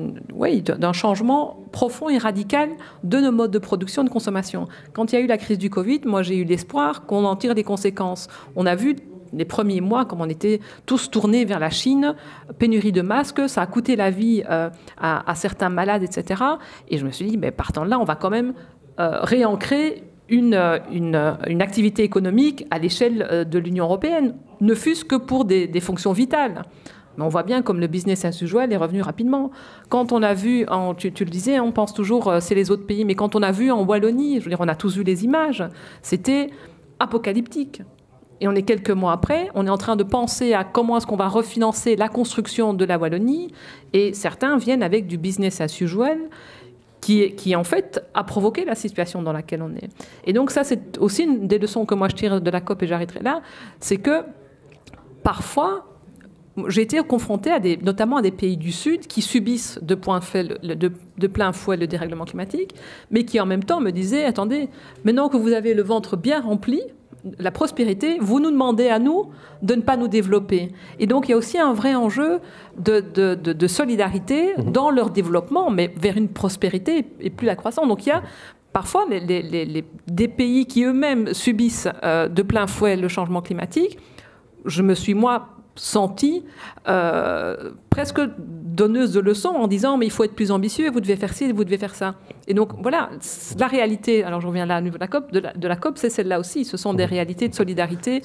changement profond et radical de nos modes de production et de consommation. Quand il y a eu la crise du Covid, moi j'ai eu l'espoir qu'on en tire les conséquences. On a vu les premiers mois, comme on était tous tournés vers la Chine, pénurie de masques, ça a coûté la vie à certains malades, etc. Et je me suis dit, mais partant de là, on va quand même réancrer une activité économique à l'échelle de l'Union européenne, ne fût-ce que pour des fonctions vitales. Mais on voit bien comme le business as usual est revenu rapidement. Quand on a vu, tu le disais, on pense toujours c'est les autres pays, mais quand on a vu en Wallonie, je veux dire, on a tous vu les images, c'était apocalyptique. Et on est quelques mois après, on est en train de penser à comment est-ce qu'on va refinancer la construction de la Wallonie, et certains viennent avec du business as usual qui en fait a provoqué la situation dans laquelle on est. Et donc ça, c'est aussi une des leçons que moi je tire de la COP, et j'arrêterai là, c'est que parfois, j'ai été confrontée notamment à des pays du Sud qui subissent de plein fouet le dérèglement climatique, mais qui en même temps me disaient, attendez, maintenant que vous avez le ventre bien rempli, la prospérité, vous nous demandez à nous de ne pas nous développer. Et donc, il y a aussi un vrai enjeu de solidarité dans leur développement, mais vers une prospérité et plus la croissance. Donc, il y a parfois des pays qui eux-mêmes subissent de plein fouet le changement climatique. Je me suis, moi, sentie presque donneuse de leçons en disant mais il faut être plus ambitieux, vous devez faire ci, vous devez faire ça. Et donc voilà, la réalité, alors je reviens là au niveau de la COP, c'est celle-là aussi, ce sont des réalités de solidarité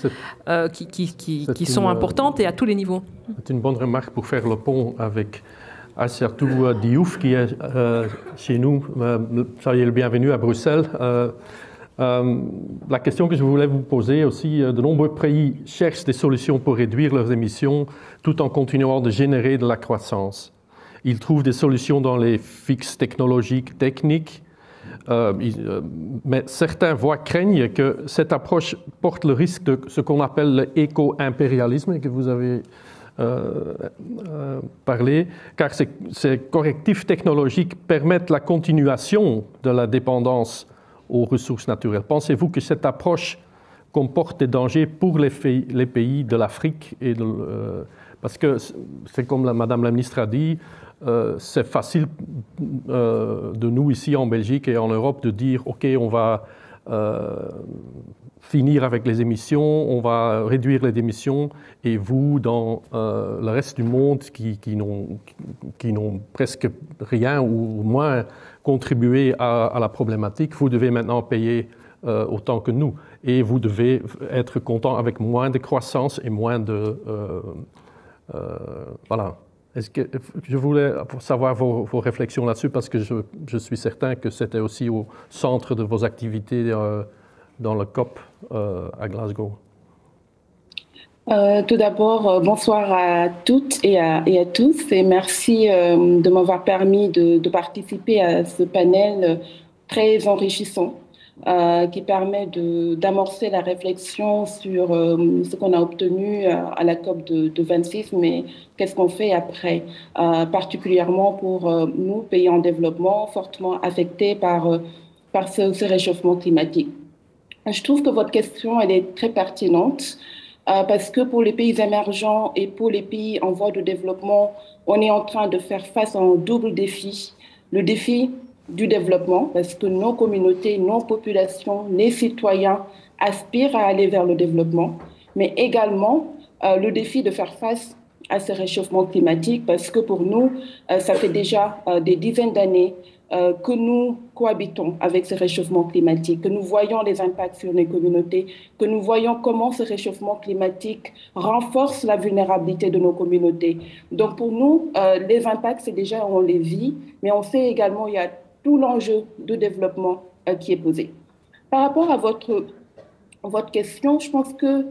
qui sont importantes et à tous les niveaux. C'est une bonne remarque pour faire le pont avec Aïssatou Diouf qui est chez nous, soyez le bienvenu à Bruxelles. La question que je voulais vous poser aussi, de nombreux pays cherchent des solutions pour réduire leurs émissions tout en continuant de générer de la croissance. Ils trouvent des solutions dans les fixes technologiques, techniques, mais certains craignent que cette approche porte le risque de ce qu'on appelle le éco-impérialisme, que vous avez parlé, car ces correctifs technologiques permettent la continuation de la dépendance aux ressources naturelles. Pensez-vous que cette approche comporte des dangers pour les pays de l'Afrique parce que c'est comme Madame la ministre a dit, c'est facile de nous ici en Belgique et en Europe de dire ok, on va finir avec les émissions, on va réduire les émissions, et vous, dans le reste du monde qui n'ont presque rien ou moins contribué à la problématique, vous devez maintenant payer autant que nous. Et vous devez être content avec moins de croissance et moins de... voilà. Je voulais savoir vos réflexions là-dessus, parce que je suis certain que c'était aussi au centre de vos activités dans le COP à Glasgow. Tout d'abord, bonsoir à toutes et à tous, et merci de m'avoir permis de participer à ce panel très enrichissant qui permet d'amorcer la réflexion sur ce qu'on a obtenu à la COP de 26, mais qu'est-ce qu'on fait après, particulièrement pour nous, pays en développement, fortement affectés par ce réchauffement climatique. Je trouve que votre question, elle est très pertinente. Parce que pour les pays émergents et pour les pays en voie de développement, on est en train de faire face à un double défi. Le défi du développement, parce que nos communautés, nos populations, les citoyens aspirent à aller vers le développement, mais également le défi de faire face à ce réchauffement climatique, parce que pour nous, ça fait déjà des dizaines d'années que nous cohabitons avec ce réchauffement climatique, que nous voyons les impacts sur les communautés, que nous voyons comment ce réchauffement climatique renforce la vulnérabilité de nos communautés. Donc pour nous, les impacts, c'est déjà, on les vit, mais on sait également qu'il y a tout l'enjeu de développement qui est posé. Par rapport à votre question, je pense que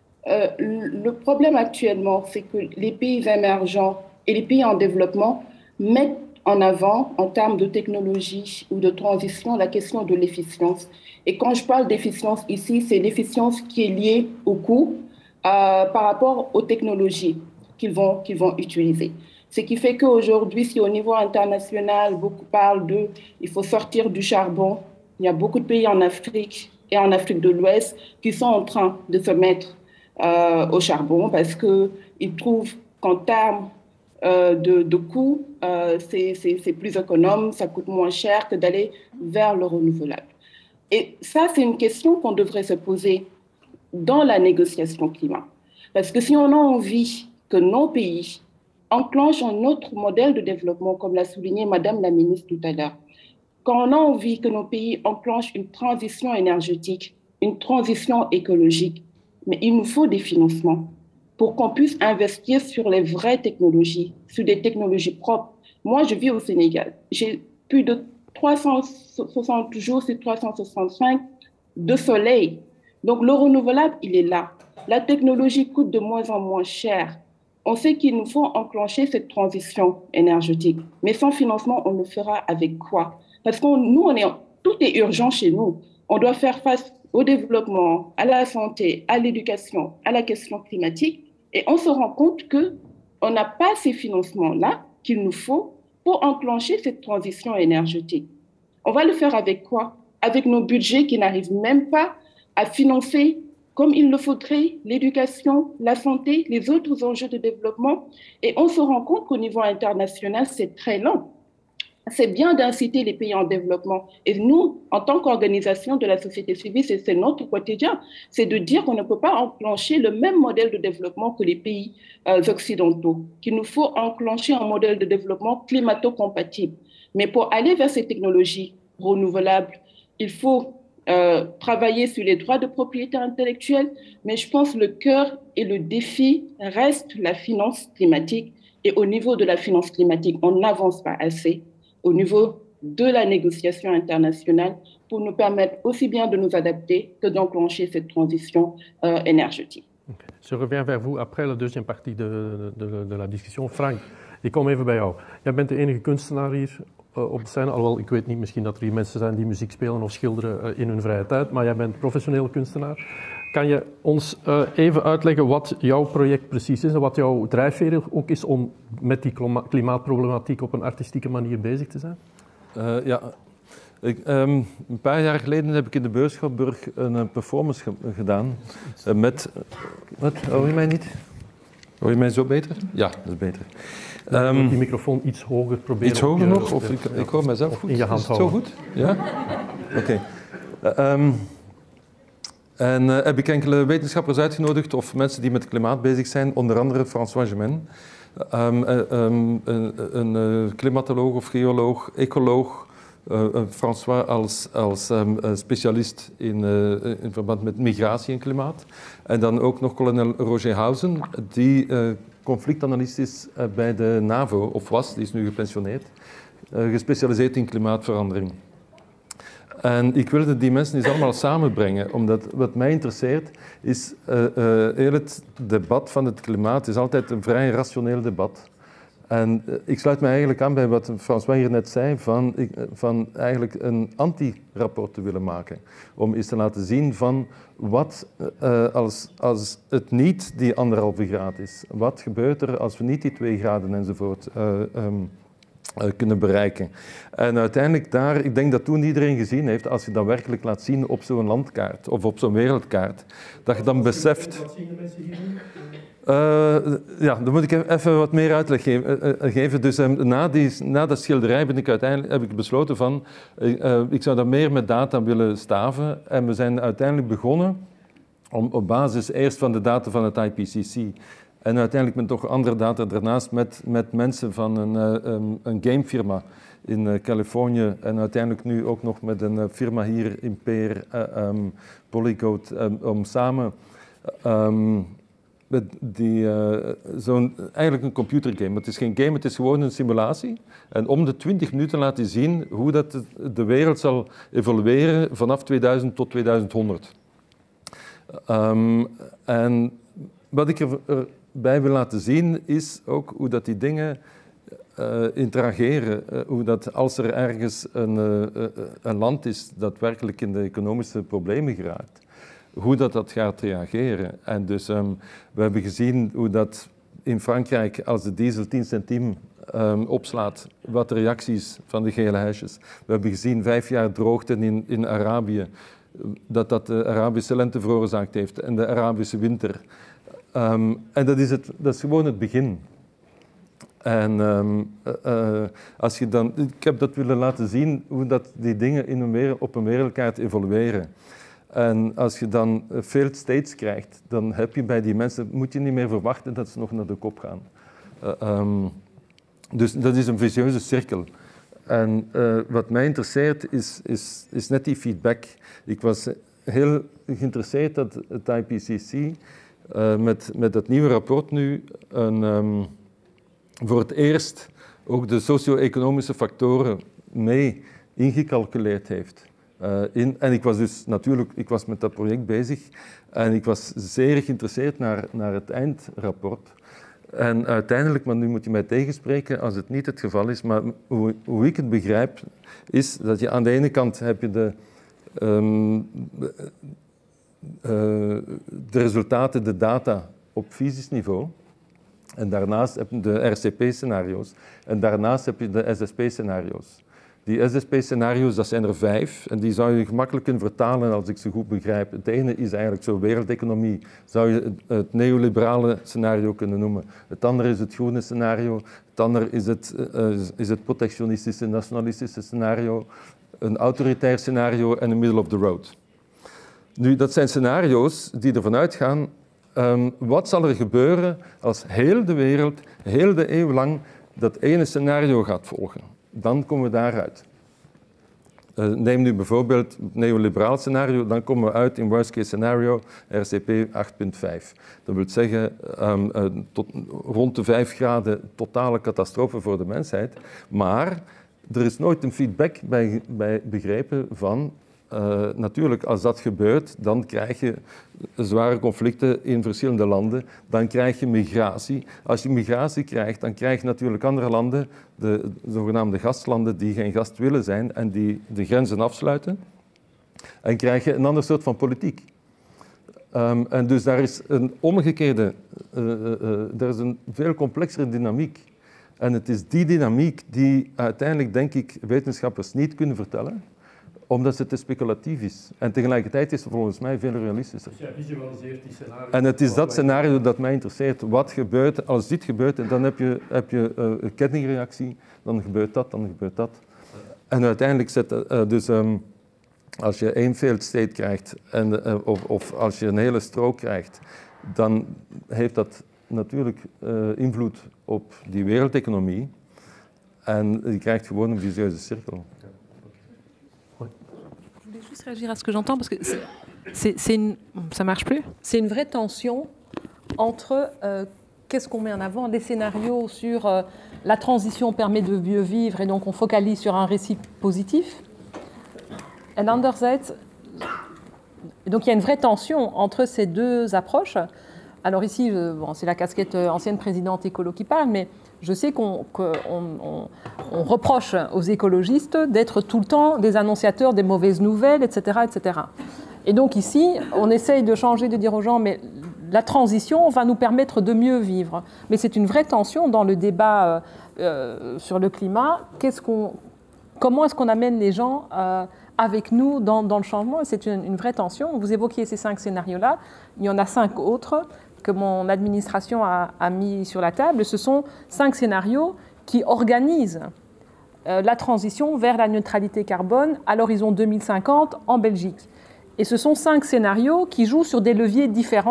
le problème actuellement, c'est que les pays émergents et les pays en développement mettent en avant, en termes de technologie ou de transition, la question de l'efficience. Et quand je parle d'efficience ici, c'est l'efficience qui est liée au coût par rapport aux technologies qu'ils vont utiliser. Ce qui fait qu'aujourd'hui, si au niveau international, beaucoup parlent il faut sortir du charbon, il y a beaucoup de pays en Afrique et en Afrique de l'Ouest qui sont en train de se mettre au charbon parce qu'ils trouvent qu'en termes de coûts, c'est plus économe, ça coûte moins cher que d'aller vers le renouvelable. Et ça, c'est une question qu'on devrait se poser dans la négociation climat. Parce que si on a envie que nos pays enclenchent un autre modèle de développement, comme l'a souligné Madame la ministre tout à l'heure, quand on a envie que nos pays enclenchent une transition énergétique, une transition écologique, mais il nous faut des financements pour qu'on puisse investir sur les vraies technologies, sur des technologies propres. Moi, je vis au Sénégal. J'ai plus de 360 jours sur 365 de soleil. Donc, le renouvelable, il est là. La technologie coûte de moins en moins cher. On sait qu'il nous faut enclencher cette transition énergétique. Mais sans financement, on le fera avec quoi? Parce que nous, tout est urgent chez nous. On doit faire face au développement, à la santé, à l'éducation, à la question climatique. Et on se rend compte qu'on n'a pas ces financements-là qu'il nous faut pour enclencher cette transition énergétique. On va le faire avec quoi? Avec nos budgets qui n'arrivent même pas à financer comme il le faudrait l'éducation, la santé, les autres enjeux de développement. Et on se rend compte qu'au niveau international, c'est très lent. C'est bien d'inciter les pays en développement. Et nous, en tant qu'organisation de la société civile, c'est notre quotidien. C'est de dire qu'on ne peut pas enclencher le même modèle de développement que les pays occidentaux, qu'il nous faut enclencher un modèle de développement climato-compatible. Mais pour aller vers ces technologies renouvelables, il faut travailler sur les droits de propriété intellectuelle. Mais je pense que le cœur et le défi restent la finance climatique. Et au niveau de la finance climatique, on n'avance pas assez au niveau de la négociation internationale pour nous permettre aussi bien de nous adapter que d'enclencher cette transition énergétique. Okay. Je reviens vers vous après la deuxième partie de la discussion. Frank, ik kom even bij jou. Jij bent de enige kunstenaar hier op de scène, alhoewel ik weet niet, misschien dat er hier mensen zijn die muziek spelen of schilderen in hun vrije tijd, maar jij bent professioneel kunstenaar. Kan je ons even uitleggen wat jouw project precies is en wat jouw drijfveer ook is om met die klimaatproblematiek op een artistieke manier bezig te zijn? Een paar jaar geleden heb ik in de Beurschapburg een performance gedaan met... Wat? Hoor je mij niet? Hoor je mij zo beter? Ja, dat is beter. Die microfoon iets hoger proberen. Iets hoger nog? Of ik hoor mezelf goed? In je hand is het zo goed? Ja? Oké. En heb ik enkele wetenschappers uitgenodigd of mensen die met klimaat bezig zijn, onder andere François Gemène, een klimatoloog of geoloog, ecoloog, François als specialist in verband met migratie en klimaat. En dan ook nog kolonel Roger Housen, die conflictanalist is bij de NAVO, of was, die is nu gepensioneerd, gespecialiseerd in klimaatverandering. En ik wilde die mensen eens allemaal samenbrengen, omdat wat mij interesseert is, heel het debat van het klimaat is altijd een vrij rationeel debat. En ik sluit me eigenlijk aan bij wat François hier net zei, van eigenlijk een anti-rapport te willen maken. Om eens te laten zien van wat als het niet die 1,5 graad is. Wat gebeurt er als we niet die 2 graden enzovoort kunnen bereiken. En uiteindelijk daar, ik denk dat toen iedereen gezien heeft, als je dat werkelijk laat zien op zo'n landkaart of op zo'n wereldkaart, dat je dan beseft... Wat zien de mensen hier nu? Ja, dan moet ik even wat meer uitleg geven. Dus na dat schilderij heb ik besloten van, ik zou dat meer met data willen staven. En we zijn uiteindelijk begonnen om op basis eerst van de data van het IPCC En uiteindelijk met nog andere data daarnaast met mensen van een gamefirma in Californië en uiteindelijk nu ook nog met een firma hier in Peer, Polycode, om samen eigenlijk een computergame. Het is geen game, het is gewoon een simulatie. En om de 20 minuten laat hij zien hoe dat de wereld zal evolueren vanaf 2000 tot 2100. En wat ik erbij wil laten zien is ook hoe dat die dingen interageren. Hoe dat als er ergens een land is dat werkelijk in de economische problemen geraakt, hoe dat gaat reageren. En dus we hebben gezien hoe dat in Frankrijk, als de diesel 10 centiem opslaat, wat de reacties van de gele hesjes. We hebben gezien 5 jaar droogte in Arabië, dat de Arabische lente veroorzaakt heeft en de Arabische winter. En dat is gewoon het begin. En als je dan, ik heb dat willen laten zien hoe dat die dingen op een wereldkaart evolueren. En als je dan failed states krijgt, dan heb je bij die mensen, moet je niet meer verwachten dat ze nog naar de kop gaan. Dus dat is een vicieuze cirkel. En wat mij interesseert is net die feedback. Ik was heel geïnteresseerd dat het IPCC met dat nieuwe rapport nu voor het eerst ook de socio-economische factoren mee ingecalculeerd heeft. En ik was dus natuurlijk met dat project bezig en ik was zeer geïnteresseerd naar het eindrapport. En uiteindelijk, maar nu moet je mij tegenspreken als het niet het geval is, maar hoe ik het begrijp, is dat je aan de ene kant heb je de resultaten, de data op fysisch niveau. En daarnaast heb je de RCP-scenario's. En daarnaast heb je de SSP-scenario's. Die SSP-scenario's, dat zijn er 5. En die zou je gemakkelijk kunnen vertalen als ik ze goed begrijp. Het ene is eigenlijk zo wereldeconomie. Zou je het neoliberale scenario kunnen noemen. Het andere is het groene scenario. Het andere is het protectionistische, nationalistische scenario. Een autoritair scenario en een middle of the road. Nu, dat zijn scenario's die ervan uitgaan, wat zal er gebeuren als heel de wereld, heel de eeuw lang, dat ene scenario gaat volgen. Dan komen we daaruit. Neem nu bijvoorbeeld het neoliberaal scenario, dan komen we uit in worst case scenario RCP 8.5. Dat wil zeggen tot rond de 5 graden totale catastrofe voor de mensheid. Maar er is nooit een feedback bij begrepen van natuurlijk, als dat gebeurt, dan krijg je zware conflicten in verschillende landen. Dan krijg je migratie. Als je migratie krijgt, dan krijg je natuurlijk andere landen, de zogenaamde gastlanden, die geen gast willen zijn en die de grenzen afsluiten. En krijg je een ander soort van politiek. En dus daar is een omgekeerde, er is een veel complexere dynamiek. En het is die dynamiek die uiteindelijk, denk ik, wetenschappers niet kunnen vertellen, omdat het te speculatief is. En tegelijkertijd is het volgens mij veel realistischer. Dus jij visualiseert die scenario's. En het is dat scenario dat mij interesseert. Wat gebeurt als dit gebeurt? En dan heb je een kettingreactie. Dan gebeurt dat, dan gebeurt dat. En uiteindelijk als je één failed state krijgt, of als je een hele strook krijgt, dan heeft dat natuurlijk invloed op die wereldeconomie. En je krijgt gewoon een vicieuze cirkel. Je voulais juste réagir à ce que j'entends parce que ça marche plus. C'est une vraie tension entre qu'est-ce qu'on met en avant, des scénarios sur la transition permet de mieux vivre et donc on focalise sur un récit positif. Et anderzijds, donc il y a une vraie tension entre ces deux approches. Alors ici, c'est la casquette ancienne présidente écolo qui parle, mais je sais qu'on reproche aux écologistes d'être tout le temps des annonciateurs des mauvaises nouvelles, etc., etc. Et donc ici, on essaye de changer, de dire aux gens, mais la transition va nous permettre de mieux vivre. Mais c'est une vraie tension dans le débat sur le climat. Comment est-ce qu'on amène les gens avec nous dans le changement? C'est une vraie tension. Vous évoquiez ces 5 scénarios-là. Il y en a 5 autres que mon administration a mis sur la table. Ce sont 5 scénarios qui organisent la transition vers la neutralité carbone à l'horizon 2050 en Belgique. Et ce sont 5 scénarios qui jouent sur des leviers différents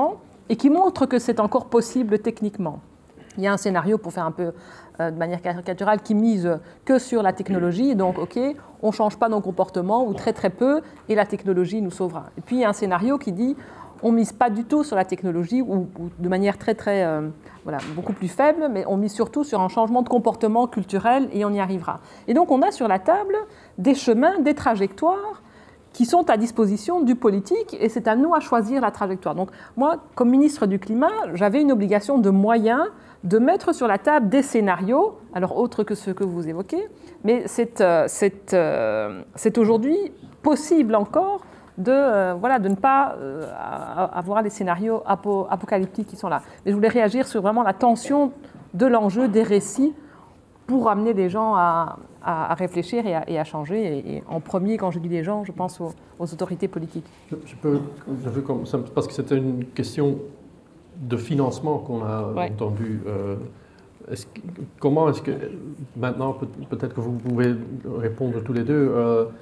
et qui montrent que c'est encore possible techniquement. Il y a un scénario, pour faire un peu de manière caricaturale, qui mise que sur la technologie. Donc, OK, on ne change pas nos comportements, ou très très peu, et la technologie nous sauvera. Et puis, il y a un scénario qui dit, on ne mise pas du tout sur la technologie, ou de manière très très, voilà, beaucoup plus faible, mais on mise surtout sur un changement de comportement culturel, et on y arrivera. Et donc, on a sur la table des chemins, des trajectoires, qui sont à disposition du politique, et c'est à nous à choisir la trajectoire. Donc moi, comme ministre du Climat, j'avais une obligation de moyens de mettre sur la table des scénarios, alors autres que ceux que vous évoquez, mais c'est aujourd'hui possible encore de ne pas avoir les scénarios apocalyptiques qui sont là. Mais je voulais réagir sur vraiment la tension de l'enjeu des récits pour amener les gens à réfléchir et à changer. Et en premier, quand je dis les gens, je pense aux autorités politiques. Parce que c'était une question de financement qu'on a entendu. Comment est-ce que, maintenant, peut-être que vous pouvez répondre tous les deux,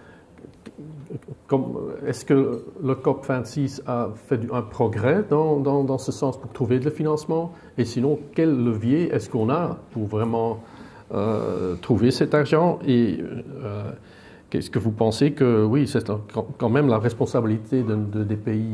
est-ce que le COP26 a fait un progrès dans ce sens pour trouver le financement? Et sinon, quel levier est-ce qu'on a pour vraiment trouver cet argent? Et qu'est-ce que vous pensez que, oui, c'est quand même la responsabilité des pays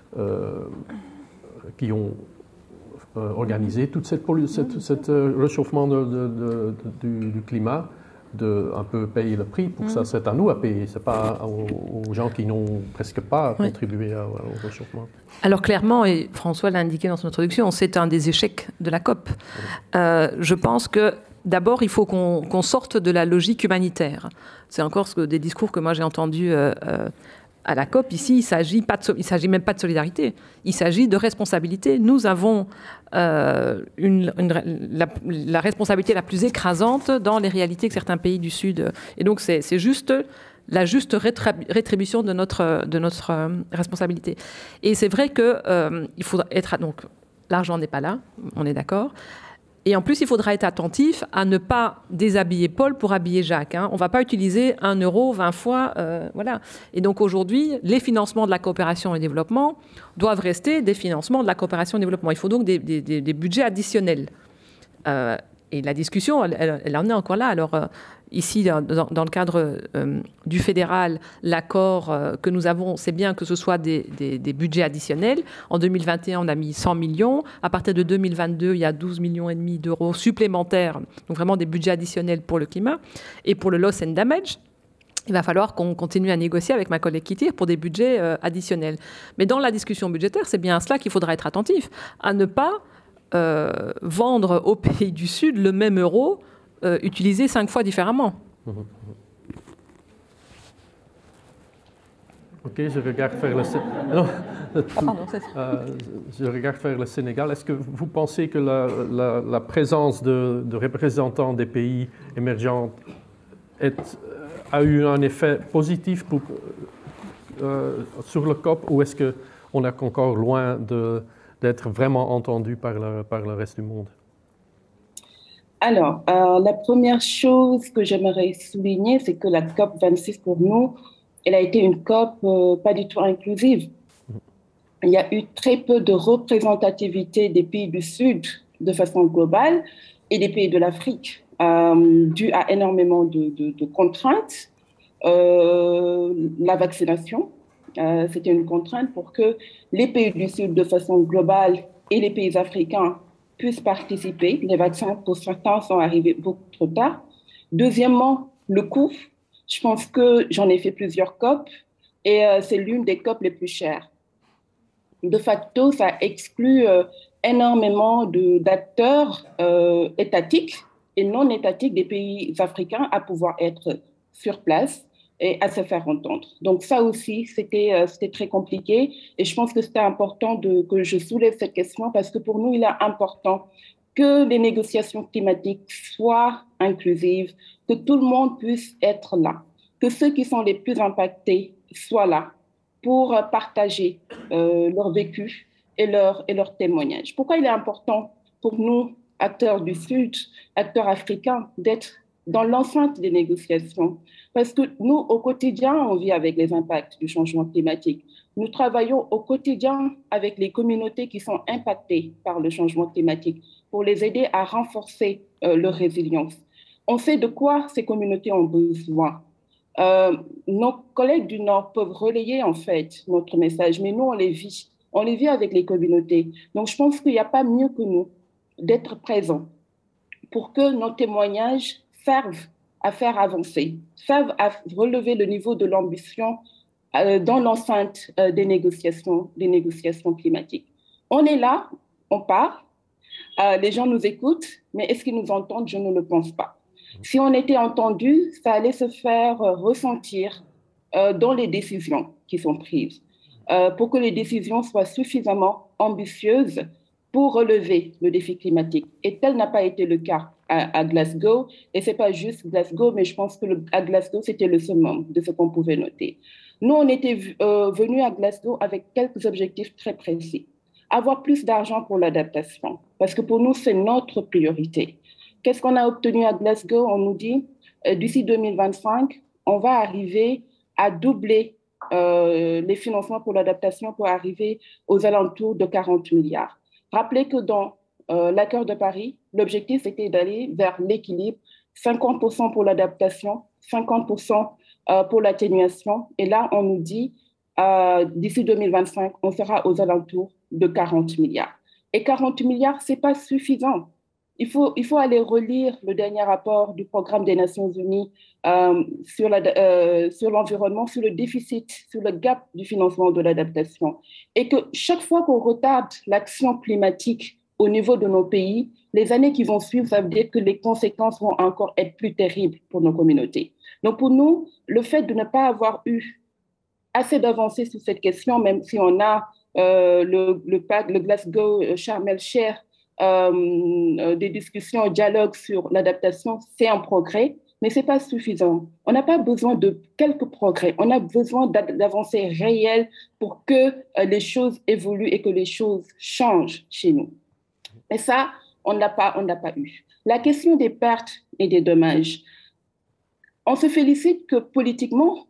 qui ont organisé tout cette réchauffement du climat, de un peu payer le prix pour ça? C'est à nous à payer, c'est pas aux gens qui n'ont presque pas contribué au réchauffement. Alors clairement, et François l'a indiqué dans son introduction, c'est un des échecs de la COP. Je pense que d'abord, il faut qu'on sorte de la logique humanitaire. C'est encore des discours que moi j'ai entendus à la COP. Ici, il ne s'agit même pas de solidarité. Il s'agit de responsabilité. Nous avons la responsabilité la plus écrasante dans les réalités que certains pays du Sud. Et donc, c'est juste la juste rétribution de notre responsabilité. Et c'est vrai qu'il faudra être... Donc, l'argent n'est pas là, on est d'accord. Et en plus, il faudra être attentif à ne pas déshabiller Paul pour habiller Jacques. On ne va pas utiliser 1 euro 20 fois. Voilà. Et donc aujourd'hui, les financements de la coopération et développement doivent rester des financements de la coopération et développement. Il faut donc des budgets additionnels. Et la discussion, elle en est encore là. Alors, ici, dans le cadre du fédéral, l'accord que nous avons, c'est bien que ce soit des budgets additionnels. En 2021, on a mis 100 millions. À partir de 2022, il y a 12,5 millions d'euros supplémentaires. Donc, vraiment des budgets additionnels pour le climat et pour le loss and damage. Il va falloir qu'on continue à négocier avec ma collègue Kittir pour des budgets additionnels. Mais dans la discussion budgétaire, c'est bien à cela qu'il faudra être attentif, à ne pas vendre aux pays du Sud le même euro utilisé 5 fois différemment. Ok, je regarde vers le Sénégal. Est-ce que vous pensez que la présence de représentants des pays émergents a eu un effet positif sur le COP, ou est-ce qu'on est encore loin d'être vraiment entendu par le reste du monde? Alors, la première chose que j'aimerais souligner, c'est que la COP26 pour nous, elle a été une COP pas du tout inclusive. Il y a eu très peu de représentativité des pays du Sud de façon globale et des pays de l'Afrique, dû à énormément de contraintes. La vaccination, c'était une contrainte pour que les pays du Sud de façon globale et les pays africains puissent participer. Les vaccins, pour certains, sont arrivés beaucoup trop tard. Deuxièmement, le coût. Je pense que j'en ai fait plusieurs COP et c'est l'une des COP les plus chères. De facto, ça exclut énormément d'acteurs étatiques et non étatiques des pays africains à pouvoir être sur place et à se faire entendre. Donc ça aussi, c'était très compliqué. Et je pense que c'était important que je soulève cette question parce que pour nous, il est important que les négociations climatiques soient inclusives, que tout le monde puisse être là, que ceux qui sont les plus impactés soient là pour partager leur vécu et leur témoignage. Pourquoi il est important pour nous, acteurs du Sud, acteurs africains, d'être dans l'enceinte des négociations? Parce que nous, au quotidien, on vit avec les impacts du changement climatique. nous travaillons au quotidien avec les communautés qui sont impactées par le changement climatique pour les aider à renforcer leur résilience. On sait de quoi ces communautés ont besoin. Nos collègues du Nord peuvent relayer en fait notre message, mais nous, on les vit. On les vit avec les communautés. Donc, je pense qu'il n'y a pas mieux que nous d'être présents pour que nos témoignages servent à faire avancer, servent à relever le niveau de l'ambition dans l'enceinte des négociations climatiques. On est là, on parle, les gens nous écoutent, mais est-ce qu'ils nous entendent? Je ne le pense pas. Si on était entendu, ça allait se faire ressentir dans les décisions qui sont prises, pour que les décisions soient suffisamment ambitieuses pour relever le défi climatique. Et tel n'a pas été le cas à Glasgow. Et ce n'est pas juste Glasgow, mais je pense qu'à Glasgow, c'était le summum de ce qu'on pouvait noter. Nous, on était venus à Glasgow avec quelques objectifs très précis. Avoir plus d'argent pour l'adaptation, parce que pour nous, c'est notre priorité. Qu'est-ce qu'on a obtenu à Glasgow? On nous dit, d'ici 2025, on va arriver à doubler les financements pour l'adaptation pour arriver aux alentours de 40 milliards. Rappelez que dans l'accord de Paris, l'objectif était d'aller vers l'équilibre, 50% pour l'adaptation, 50% pour l'atténuation. Et là, on nous dit, d'ici 2025, on sera aux alentours de 40 milliards. Et 40 milliards, ce n'est pas suffisant. Il faut aller relire le dernier rapport du Programme des Nations Unies sur l'environnement, sur le déficit, sur le gap du financement de l'adaptation. Et que chaque fois qu'on retarde l'action climatique au niveau de nos pays, les années qui vont suivre, ça veut dire que les conséquences vont encore être plus terribles pour nos communautés. Donc pour nous, le fait de ne pas avoir eu assez d'avancées sur cette question, même si on a le Glasgow Sharm el-Sheikh, des discussions, un dialogue sur l'adaptation, c'est un progrès, mais ce n'est pas suffisant. On n'a pas besoin de quelques progrès, on a besoin d'avancées réelles pour que les choses évoluent et que les choses changent chez nous. Et ça, on n'a pas eu. La question des pertes et des dommages, on se félicite que politiquement,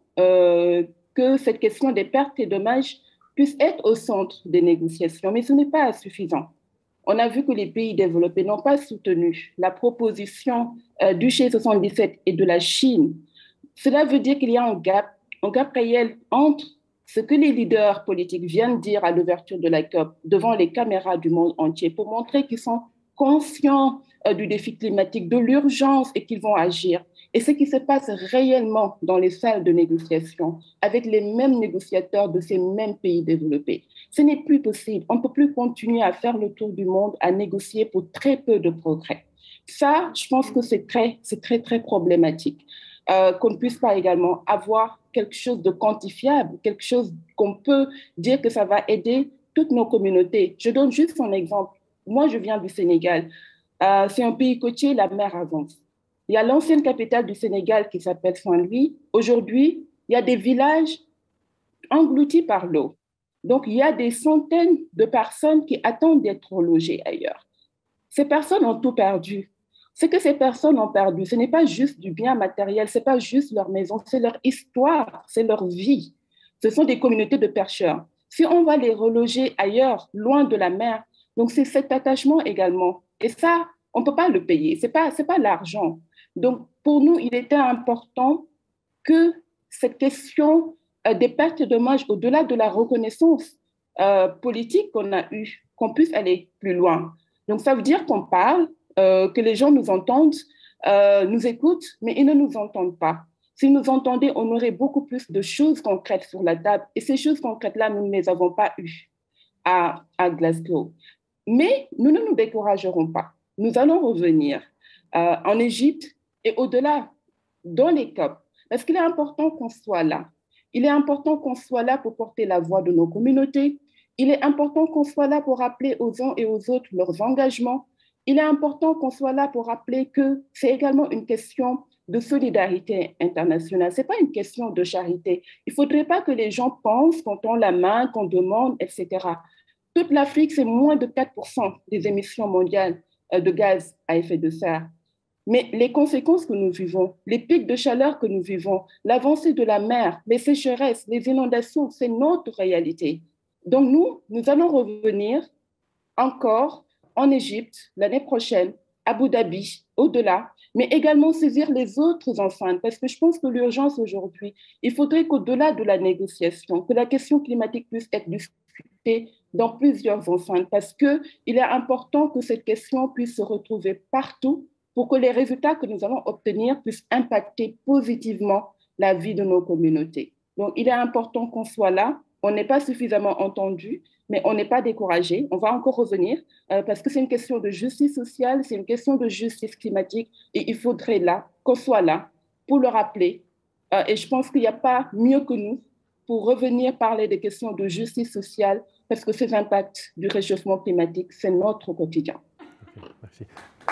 que cette question des pertes et dommages puisse être au centre des négociations, mais ce n'est pas suffisant. On a vu que les pays développés n'ont pas soutenu la proposition du G77 et de la Chine. Cela veut dire qu'il y a un gap réel entre ce que les leaders politiques viennent dire à l'ouverture de la COP devant les caméras du monde entier pour montrer qu'ils sont conscients du défi climatique, de l'urgence et qu'ils vont agir. Et ce qui se passe réellement dans les salles de négociation avec les mêmes négociateurs de ces mêmes pays développés. Ce n'est plus possible. On ne peut plus continuer à faire le tour du monde, à négocier pour très peu de progrès. Ça, je pense que c'est très, très problématique. Qu'on ne puisse pas également avoir quelque chose de quantifiable, quelque chose qu'on peut dire que ça va aider toutes nos communautés. Je donne juste un exemple. Moi, je viens du Sénégal. C'est un pays côtier, la mer avance. Il y a l'ancienne capitale du Sénégal qui s'appelle Saint-Louis. Aujourd'hui, il y a des villages engloutis par l'eau. Donc, il y a des centaines de personnes qui attendent d'être relogées ailleurs. Ces personnes ont tout perdu. Ce que ces personnes ont perdu, ce n'est pas juste du bien matériel, ce n'est pas juste leur maison, c'est leur histoire, c'est leur vie. Ce sont des communautés de pêcheurs. Si on va les reloger ailleurs, loin de la mer, donc c'est cet attachement également. Et ça, on ne peut pas le payer, ce n'est pas l'argent. Donc, pour nous, il était important que cette question des pertes et dommages, au-delà de la reconnaissance politique qu'on a eue, qu'on puisse aller plus loin. Donc, ça veut dire qu'on parle, que les gens nous entendent, nous écoutent, mais ils ne nous entendent pas. S'ils nous entendaient, on aurait beaucoup plus de choses concrètes sur la table. Et ces choses concrètes-là, nous ne les avons pas eues à Glasgow. Mais nous ne nous découragerons pas. Nous allons revenir en Égypte et au-delà, dans les COP, parce qu'il est important qu'on soit là. Il est important qu'on soit là pour porter la voix de nos communautés. Il est important qu'on soit là pour rappeler aux uns et aux autres leurs engagements. Il est important qu'on soit là pour rappeler que c'est également une question de solidarité internationale. Ce n'est pas une question de charité. Il ne faudrait pas que les gens pensent qu'on tend la main, qu'on demande, etc. Toute l'Afrique, c'est moins de 4% des émissions mondiales de gaz à effet de serre. Mais les conséquences que nous vivons, les pics de chaleur que nous vivons, l'avancée de la mer, les sécheresses, les inondations, c'est notre réalité. Donc nous allons revenir encore en Égypte l'année prochaine, à Abu Dhabi, au-delà, mais également saisir les autres enceintes, parce que je pense que l'urgence aujourd'hui, il faudrait qu'au-delà de la négociation, que la question climatique puisse être discutée dans plusieurs enceintes, parce qu'il est important que cette question puisse se retrouver partout pour que les résultats que nous allons obtenir puissent impacter positivement la vie de nos communautés. Donc, il est important qu'on soit là. On n'est pas suffisamment entendu, mais on n'est pas découragé. On va encore revenir parce que c'est une question de justice sociale, c'est une question de justice climatique et il faudrait là qu'on soit là pour le rappeler. Et je pense qu'il n'y a pas mieux que nous pour revenir parler des questions de justice sociale parce que ces impacts du réchauffement climatique, c'est notre quotidien. Okay, merci.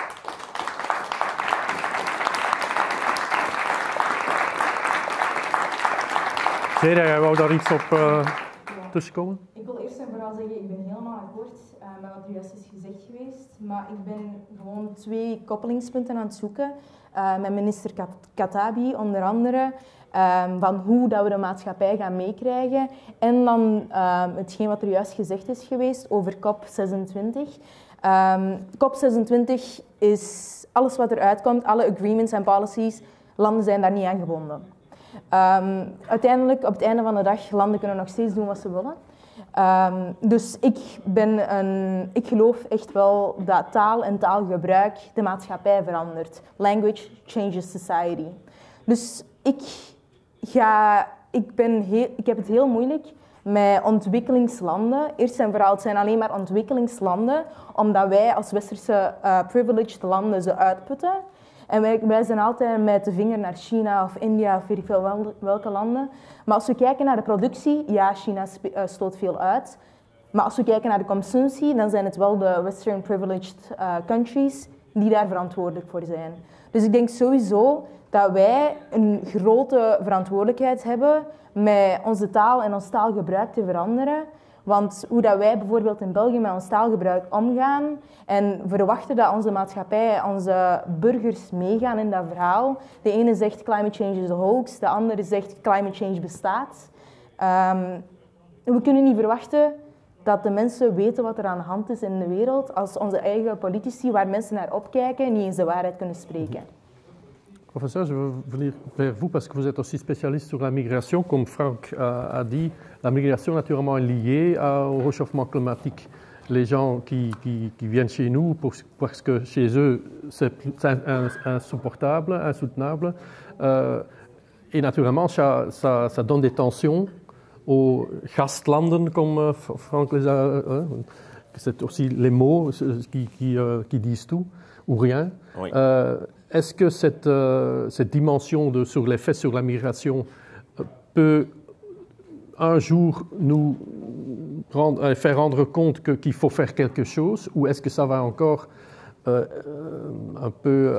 Zera, jij wou daar iets op tussenkomen? Ik wil eerst en vooral zeggen, ik ben helemaal akkoord met wat er juist is gezegd geweest. Maar ik ben gewoon 2 koppelingspunten aan het zoeken. Met minister Khattabi onder andere. Van hoe dat we de maatschappij gaan meekrijgen. En dan hetgeen wat er juist gezegd is geweest over COP26. COP26 is alles wat eruit komt, alle agreements en policies. Landen zijn daar niet aan gebonden. Uiteindelijk, op het einde van de dag, landen kunnen nog steeds doen wat ze willen. Dus ik geloof echt wel dat taal en taalgebruik de maatschappij verandert. Language changes society. Dus ik heb het heel moeilijk met ontwikkelingslanden. Eerst en vooral, het zijn alleen maar ontwikkelingslanden, omdat wij als westerse privileged landen ze uitputten. En wij zijn altijd met de vinger naar China of India of weet ik veel welke landen. Maar als we kijken naar de productie, ja, China stoot veel uit. Maar als we kijken naar de consumptie, dan zijn het wel de Western privileged countries die daar verantwoordelijk voor zijn. Dus ik denk sowieso dat wij een grote verantwoordelijkheid hebben met onze taal en ons taalgebruik te veranderen. Want hoe dat wij bijvoorbeeld in België met ons taalgebruik omgaan en verwachten dat onze maatschappij, onze burgers meegaan in dat verhaal. De ene zegt climate change is a hoax, de andere zegt climate change bestaat. We kunnen niet verwachten dat de mensen weten wat er aan de hand is in de wereld als onze eigen politici, waar mensen naar opkijken, niet eens de waarheid kunnen spreken. Professeur, je veux venir vers vous parce que vous êtes aussi spécialiste sur la migration. Comme Franck a dit, la migration naturellement est liée au réchauffement climatique. Les gens qui viennent chez nous parce que chez eux c'est insupportable, insoutenable. Et naturellement, ça donne des tensions aux gastlanden, comme Franck les a. C'est aussi les mots qui disent tout ou rien. Oui. Est-ce que cette dimension sur l'effet sur la migration peut un jour nous faire rendre compte qu'il faut faire quelque chose, ou est-ce que ça va encore un peu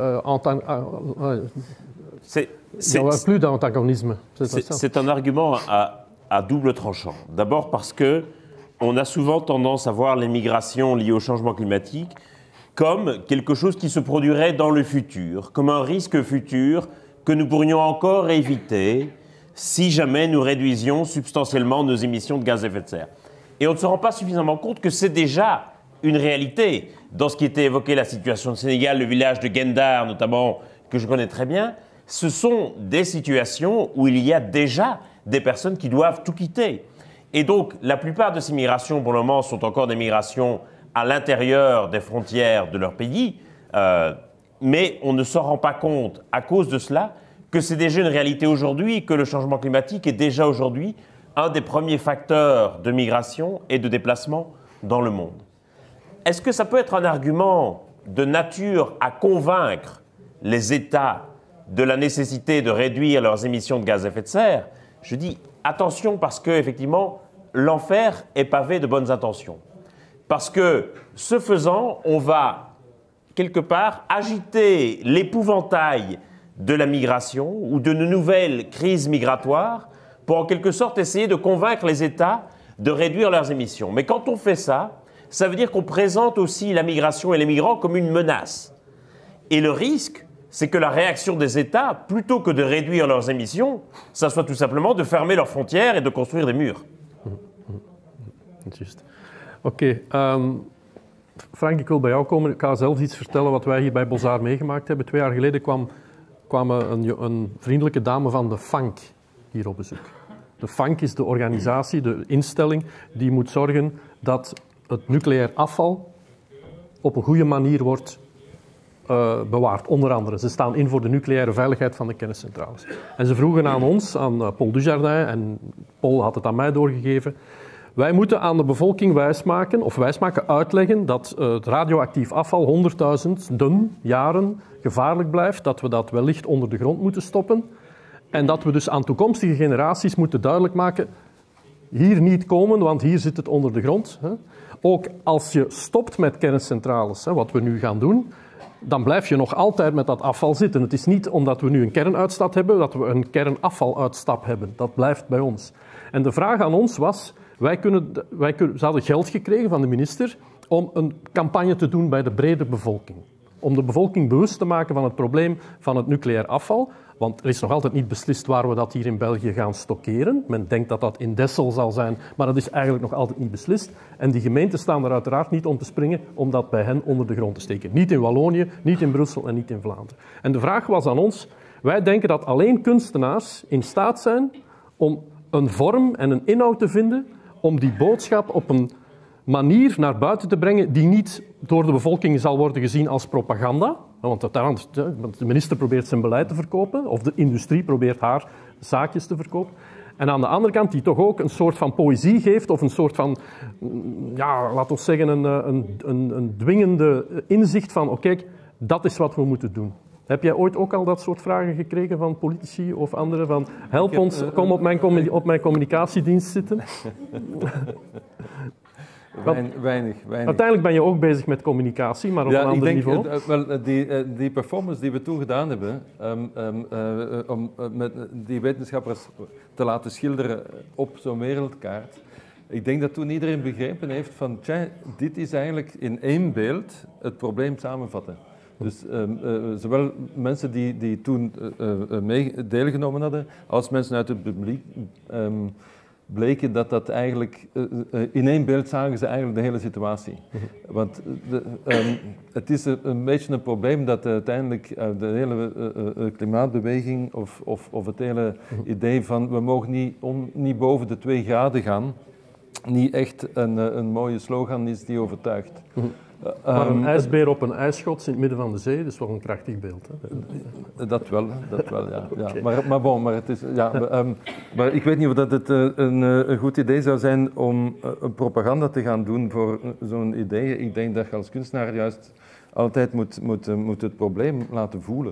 il n'y aura plus d'antagonisme? C'est un argument à double tranchant. D'abord parce qu'on a souvent tendance à voir les migrations liées au changement climatique comme quelque chose qui se produirait dans le futur, comme un risque futur que nous pourrions encore éviter si jamais nous réduisions substantiellement nos émissions de gaz à effet de serre. Et on ne se rend pas suffisamment compte que c'est déjà une réalité. Dans ce qui était évoqué, la situation de Sénégal, le village de Gendar notamment, que je connais très bien, ce sont des situations où il y a déjà des personnes qui doivent tout quitter. Et donc, la plupart de ces migrations, pour le moment, sont encore des migrations à l'intérieur des frontières de leur pays, mais on ne s'en rend pas compte à cause de cela que c'est déjà une réalité aujourd'hui, que le changement climatique est déjà aujourd'hui un des premiers facteurs de migration et de déplacement dans le monde. Est-ce que ça peut être un argument de nature à convaincre les États de la nécessité de réduire leurs émissions de gaz à effet de serre? Je dis attention parce qu'effectivement, l'enfer est pavé de bonnes intentions. Parce que, ce faisant, on va, quelque part, agiter l'épouvantail de la migration ou de nouvelles crises migratoires pour, en quelque sorte, essayer de convaincre les États de réduire leurs émissions. Mais quand on fait ça, ça veut dire qu'on présente aussi la migration et les migrants comme une menace. Et le risque, c'est que la réaction des États, plutôt que de réduire leurs émissions, ça soit tout simplement de fermer leurs frontières et de construire des murs. Juist. Oké, Frank, ik wil bij jou komen. Ik ga zelf iets vertellen wat wij hier bij Bozar meegemaakt hebben. 2 jaar geleden kwam een vriendelijke dame van de FANK hier op bezoek. De FANK is de organisatie, de instelling die moet zorgen dat het nucleair afval op een goede manier wordt bewaard. Onder andere, ze staan in voor de nucleaire veiligheid van de kerncentrales. En ze vroegen aan ons, aan Paul Dujardin, en Paul had het aan mij doorgegeven, wij moeten aan de bevolking wijsmaken, uitleggen dat het radioactief afval 100.000 jaren gevaarlijk blijft, dat we dat wellicht onder de grond moeten stoppen en dat we dus aan toekomstige generaties moeten duidelijk maken, hier niet komen, want hier zit het onder de grond. Ook als je stopt met kerncentrales, wat we nu gaan doen, dan blijf je nog altijd met dat afval zitten. Het is niet omdat we nu een kernuitstap hebben, dat we een kernafvaluitstap hebben. Dat blijft bij ons. En de vraag aan ons was, ze hadden geld gekregen van de minister om een campagne te doen bij de brede bevolking. Om de bevolking bewust te maken van het probleem van het nucleair afval. Want er is nog altijd niet beslist waar we dat hier in België gaan stockeren. Men denkt dat dat in Dessel zal zijn, maar dat is eigenlijk nog altijd niet beslist. En die gemeenten staan er uiteraard niet om te springen om dat bij hen onder de grond te steken. Niet in Wallonië, niet in Brussel en niet in Vlaanderen. En de vraag was aan ons, wij denken dat alleen kunstenaars in staat zijn om een vorm en een inhoud te vinden om die boodschap op een manier naar buiten te brengen die niet door de bevolking zal worden gezien als propaganda. Want de minister probeert zijn beleid te verkopen, of de industrie probeert haar zaakjes te verkopen. En aan de andere kant die toch ook een soort van poëzie geeft, of een soort van, ja, laten we zeggen, een dwingende inzicht van, oké, dat is wat we moeten doen. Heb jij ooit ook al dat soort vragen gekregen van politici of anderen? Van, help ons, kom op mijn communicatiedienst zitten. Weinig. Uiteindelijk ben je ook bezig met communicatie, maar op een ander niveau. Die performance die we toen gedaan hebben, om met die wetenschappers te laten schilderen op zo'n wereldkaart, ik denk dat toen iedereen begrepen heeft van, dit is eigenlijk in 1 beeld het probleem samenvatten. Dus zowel mensen die toen deelgenomen hadden, als mensen uit het publiek bleken dat eigenlijk in 1 beeld zagen ze eigenlijk de hele situatie. Want het is een beetje een probleem dat uiteindelijk de hele klimaatbeweging of het hele idee van we mogen niet boven de 2 graden gaan, niet echt een mooie slogan is die overtuigt. Maar een ijsbeer op een ijsschots in het midden van de zee, dat is wel een krachtig beeld. Hè? Dat wel, ja. Ja. Maar het is, maar ik weet niet of dat het een goed idee zou zijn om propaganda te gaan doen voor zo'n idee. Ik denk dat je als kunstenaar juist altijd moet het probleem laten voelen.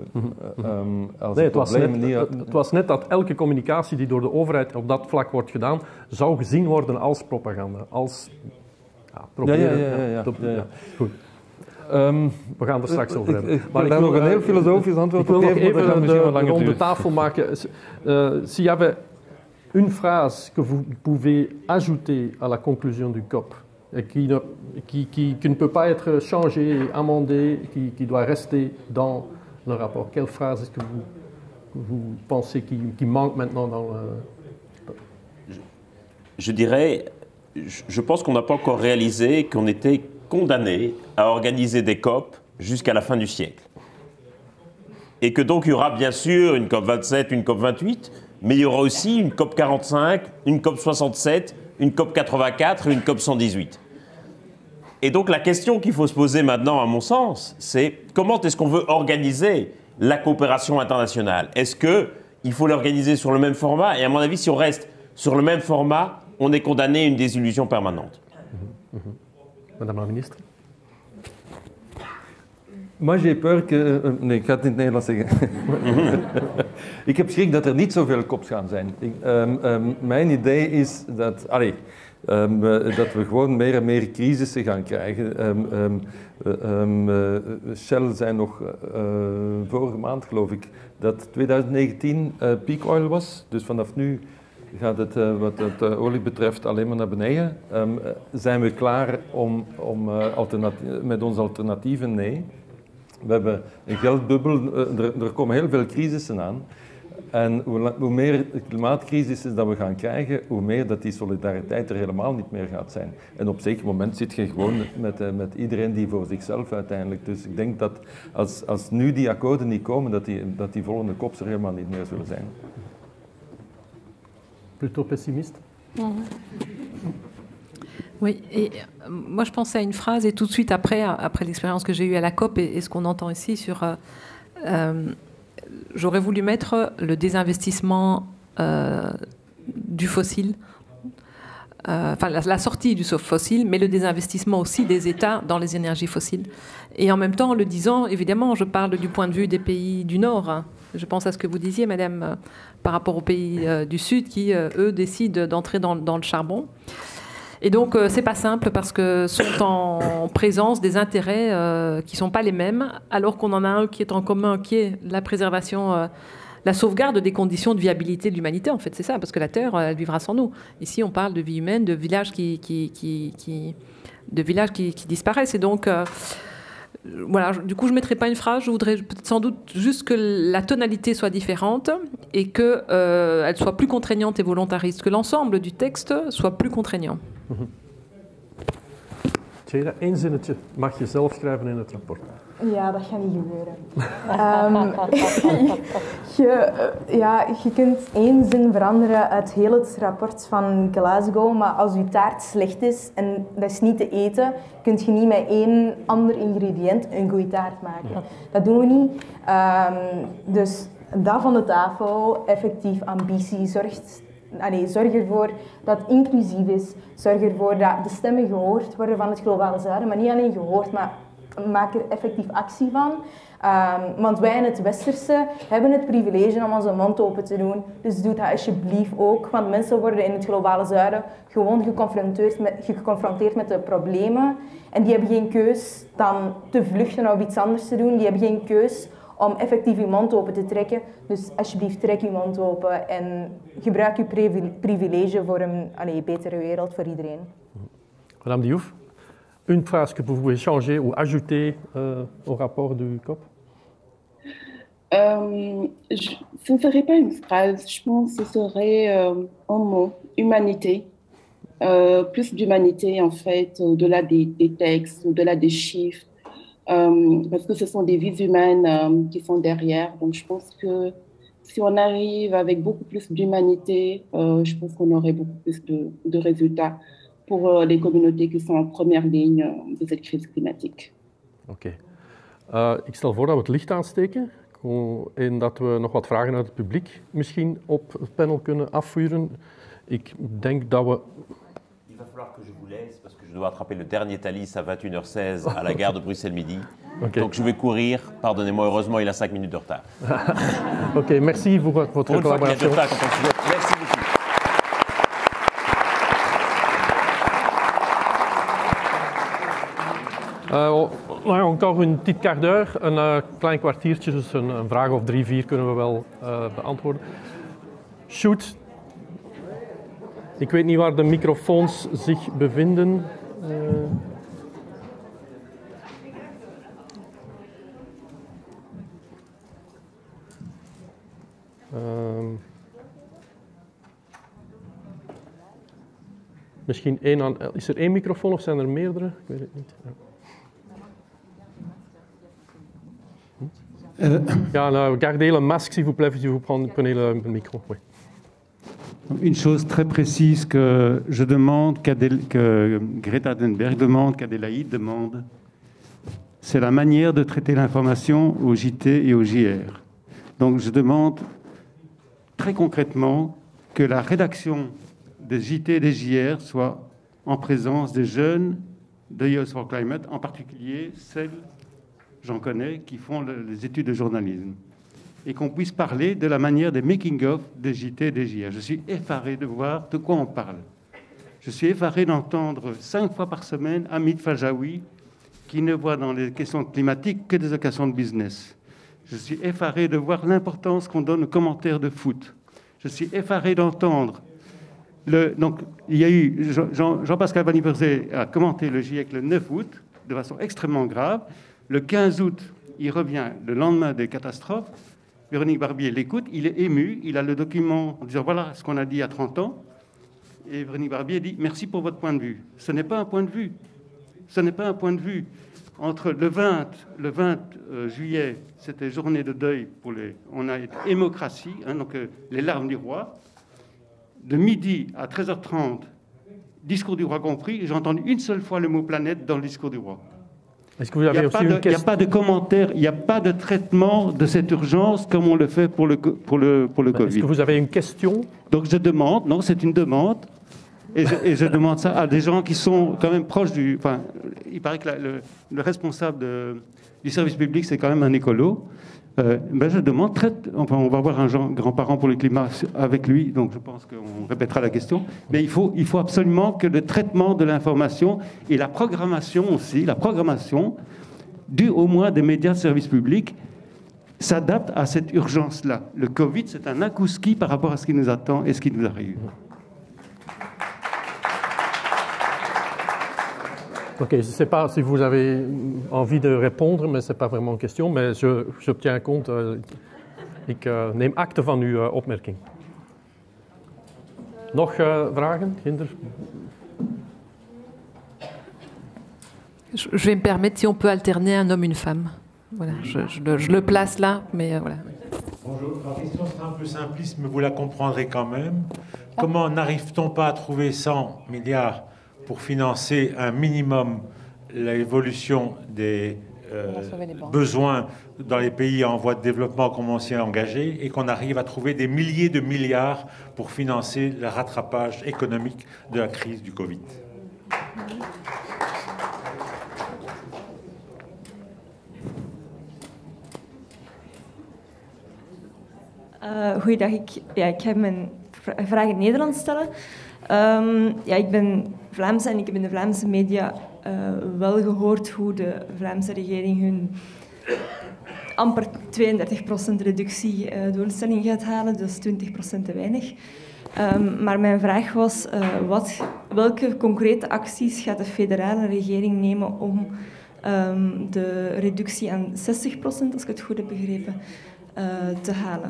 Het was net dat elke communicatie die door de overheid op dat vlak wordt gedaan, zou gezien worden als propaganda, als... Ja. Goed. We gaan er straks over hebben. Maar ik wil nog een heel filosofisch antwoord op geven. Ik wil nog even de ronde tafel maken. S'il y avait une phrase que vous pouvez ajouter à la conclusion du COP, qui ne peut pas être changée, amendée, qui doit rester dans le rapport, quelle phrase est-ce que vous pensez qui manque maintenant dans le... Je dirais... Je pense qu'on n'a pas encore réalisé qu'on était condamné à organiser des COP jusqu'à la fin du siècle. Et que donc il y aura bien sûr une COP 27, une COP 28, mais il y aura aussi une COP 45, une COP 67, une COP 84 et une COP 118. Et donc la question qu'il faut se poser maintenant, à mon sens, c'est comment est-ce qu'on veut organiser la coopération internationale? Est-ce qu'il faut l'organiser sur le même format? Et à mon avis, si on reste sur le même format, on est condamné à une désillusion permanente. Madame la ministre. Moi, j'ai peur que... Nee, ik ga het in het Nederlands zeggen. Ik heb schrik dat er niet zoveel COPs gaan zijn. Mijn idee is dat... dat we gewoon meer en meer crisissen gaan krijgen. Shell zei nog vorige maand, geloof ik, dat 2019 peak oil was. Dus vanaf nu gaat het, wat het olie betreft, alleen maar naar beneden. Zijn we klaar met onze alternatieven? Nee. We hebben een geldbubbel, er komen heel veel crisissen aan. En hoe meer klimaatcrisissen dat we gaan krijgen, hoe meer dat die solidariteit er helemaal niet meer gaat zijn. En op zeker moment zit je gewoon met iedereen die voor zichzelf uiteindelijk. Dus ik denk dat als nu die akkoorden niet komen, dat die volgende kops er helemaal niet meer zullen zijn. Plutôt pessimiste? Oui, et moi je pensais à une phrase, et tout de suite après l'expérience que j'ai eue à la COP et ce qu'on entend ici sur... j'aurais voulu mettre le désinvestissement du fossile, enfin la sortie du fossile, mais le désinvestissement aussi des États dans les énergies fossiles. Et en même temps, en le disant, évidemment, je parle du point de vue des pays du Nord. Hein. Je pense à ce que vous disiez, Madame, par rapport aux pays du Sud qui, eux, décident d'entrer dans le charbon. Et donc, c'est pas simple parce que sont en présence des intérêts qui sont pas les mêmes, alors qu'on en a un qui est en commun, qui est la préservation, la sauvegarde des conditions de viabilité de l'humanité. En fait, c'est ça, parce que la Terre, elle vivra sans nous. Ici, on parle de vie humaine, de villages qui disparaissent. Et donc, voilà. Du coup, je mettrai pas une phrase. Je voudrais sans doute juste que la tonalité soit différente et que elle soit plus contraignante et volontariste, que l'ensemble du texte soit plus contraignant. Tjera, 1 zinnetje mag je zelf schrijven in het rapport. Ja, dat gaat niet gebeuren. Je kunt 1 zin veranderen uit heel het rapport van Glasgow, maar als je taart slecht is en dat is niet te eten, kun je niet met 1 ander ingrediënt een goede taart maken. Ja. Dat doen we niet. Dus dat van de tafel, effectief ambitie, zorg ervoor dat het inclusief is. Zorg ervoor dat de stemmen gehoord worden van het globale zuiden, maar niet alleen gehoord, maar maak er effectief actie van. Want wij in het Westerse hebben het privilege om onze mond open te doen. Dus doe dat alsjeblieft ook. Want mensen worden in het globale zuiden gewoon geconfronteerd met de problemen. En die hebben geen keus dan te vluchten of iets anders te doen. Die hebben geen keus om effectief je mond open te trekken. Dus alsjeblieft trek je mond open en gebruik je privilege voor een betere wereld voor iedereen. Madame Diouf, une phrase que vous pouvez changer ou ajouter au rapport du COP? Ce ne serait pas une phrase, je pense que ce serait un mot, humanité. Plus d'humanité en fait, au-delà des textes, au-delà des chiffres. Parce que ce sont des vies humaines qui sont derrière. Donc je pense que si on arrive avec beaucoup plus d'humanité, je pense qu'on aurait beaucoup plus de résultats pour les communautés qui sont en première ligne de cette crise climatique. Oké. Ik stel voor dat we het licht aansteken en dat we nog wat vragen uit het publiek misschien op het panel kunnen afvuren. Ik denk dat we... Il va falloir que je vous laisse parce que je dois attraper le dernier Thalys à 21h16 à la gare de Bruxelles-Midi. Okay. Donc je vais courir. Pardonnez-moi, heureusement il a 5 minutes de retard. Ok, merci pour votre collaboration. Merci beaucoup. Encore een petit quart d'heure, een klein kwartiertje, dus een vraag of 3, 4 kunnen we wel beantwoorden. Shoot. Ik weet niet waar de microfoons zich bevinden. Misschien is er 1 microfoon of zijn er meerdere? Ik weet het niet. Ja. Gardez le masque s'il vous plaît, si vous prenez le micro. Oui. Une chose très précise que je demande, que Greta Thunberg demande, qu'Adélaïde demande, c'est la manière de traiter l'information au JT et au JR. Donc je demande très concrètement que la rédaction des JT et des JR soit en présence des jeunes de Youth for Climate, en particulier celles, j'en connais, qui font les études de journalisme. Et qu'on puisse parler de la manière des making-of des JT et des JR. Je suis effaré de voir de quoi on parle. Je suis effaré d'entendre 5 fois par semaine Hamid Fajaoui, qui ne voit dans les questions climatiques que des occasions de business. Je suis effaré de voir l'importance qu'on donne aux commentaires de foot. Je suis effaré d'entendre... Donc, il y a eu... Jean-Pascal Vanniversé a commenté le GIEC le 9 août, de façon extrêmement grave. Le 15 août, il revient le lendemain des catastrophes. Véronique Barbier l'écoute, il est ému, il a le document en disant voilà ce qu'on a dit il y a 30 ans. Et Véronique Barbier dit merci pour votre point de vue. Ce n'est pas un point de vue. Ce n'est pas un point de vue. Entre le 20 juillet, c'était journée de deuil pour on a été hémocratie, donc les larmes du roi. De midi à 13h30, discours du roi compris, j'ai entendu une seule fois le mot planète dans le discours du roi. Est-ce que vous avez aussi une question ? Il n'y a pas de commentaire, il n'y a pas de traitement de cette urgence comme on le fait pour le Covid. Est-ce que vous avez une question ? Donc je demande, non, c'est une demande, et je demande ça à des gens qui sont quand même proches du... Enfin, il paraît que le responsable du service public, c'est quand même un écolo. Je demande, on va avoir un grand-parent pour le climat avec lui, donc je pense qu'on répétera la question. Mais il faut absolument que le traitement de l'information et la programmation aussi, due au moins des médias de service public, s'adapte à cette urgence-là. Le Covid, c'est un akouski par rapport à ce qui nous attend et ce qui nous arrive. Ok, je ne sais pas si vous avez envie de répondre, maar ce n'est pas vraiment une question, mais je tiens compte. Ik neem acte van uw opmerking. Nog vragen? Je vais me permettre, si on peut alterner un homme, une femme. Voilà, je le place là, mais voilà. Bonjour, la question sera un peu simpliste, mais vous la comprendrez quand même. Comment n'arrive-t-on pas à trouver 100 milliards pour financer un minimum l'évolution des besoins dans les pays en voie de développement comme on s'y est engagé, et qu'on arrive à trouver des milliers de milliards pour financer le rattrapage économique de la crise du Covid. Goeiedag, ik ga mijn vraag in het Nederlands stellen. Ik ben Vlaamse en ik heb in de Vlaamse media wel gehoord hoe de Vlaamse regering hun amper 32% reductiedoelstelling gaat halen, dus 20% te weinig. Maar mijn vraag was, welke concrete acties gaat de federale regering nemen om de reductie aan 60%, als ik het goed heb begrepen, te halen?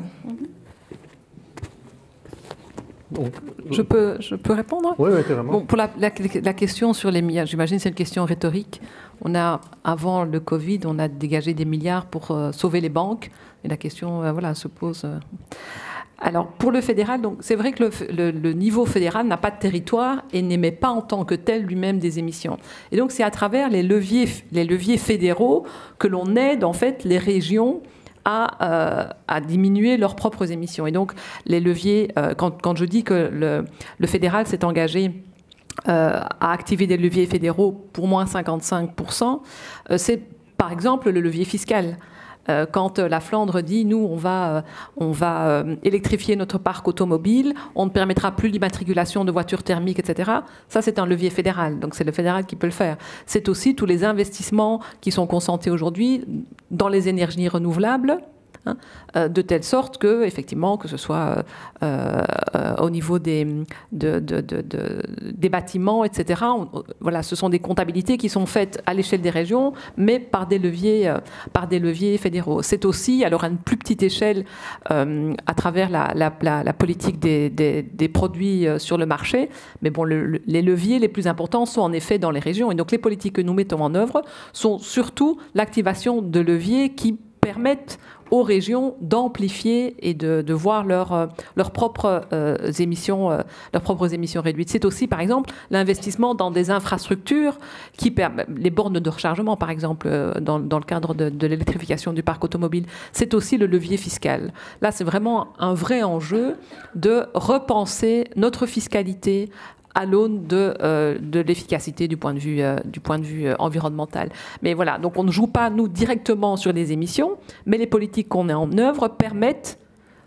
Donc, je peux répondre? Oui, vraiment. Bon, pour la question sur les milliards, j'imagine que c'est une question rhétorique. Avant le Covid, on a dégagé des milliards pour sauver les banques. Et la question se pose. Alors, pour le fédéral, c'est vrai que le niveau fédéral n'a pas de territoire et n'émet pas en tant que tel lui-même des émissions. Et donc, c'est à travers les leviers fédéraux que l'on aide, en fait, les régions à diminuer leurs propres émissions. Et donc, les leviers, quand je dis que le fédéral s'est engagé à activer des leviers fédéraux pour moins 55%, c'est par exemple le levier fiscal. Quand la Flandre dit, nous, on va électrifier notre parc automobile, on ne permettra plus l'immatriculation de voitures thermiques, etc. Ça, c'est un levier fédéral. Donc, c'est le fédéral qui peut le faire. C'est aussi tous les investissements qui sont consentis aujourd'hui dans les énergies renouvelables, de telle sorte que, effectivement, que ce soit au niveau des bâtiments, etc. Ce sont des comptabilités qui sont faites à l'échelle des régions, mais par des leviers fédéraux. C'est aussi, alors à une plus petite échelle, à travers la politique des produits sur le marché. Mais bon, les leviers les plus importants sont en effet dans les régions. Et donc, les politiques que nous mettons en œuvre sont surtout l'activation de leviers qui permettent aux régions d'amplifier et de voir leurs propres émissions réduites. C'est aussi, par exemple, l'investissement dans des infrastructures qui permettent, les bornes de rechargement, par exemple, dans le cadre de l'électrification du parc automobile. C'est aussi le levier fiscal. Là, c'est vraiment un vrai enjeu de repenser notre fiscalité à l'aune de l'efficacité du point de vue environnemental. Mais voilà, donc on ne joue pas, nous, directement sur les émissions, mais les politiques qu'on met en œuvre permettent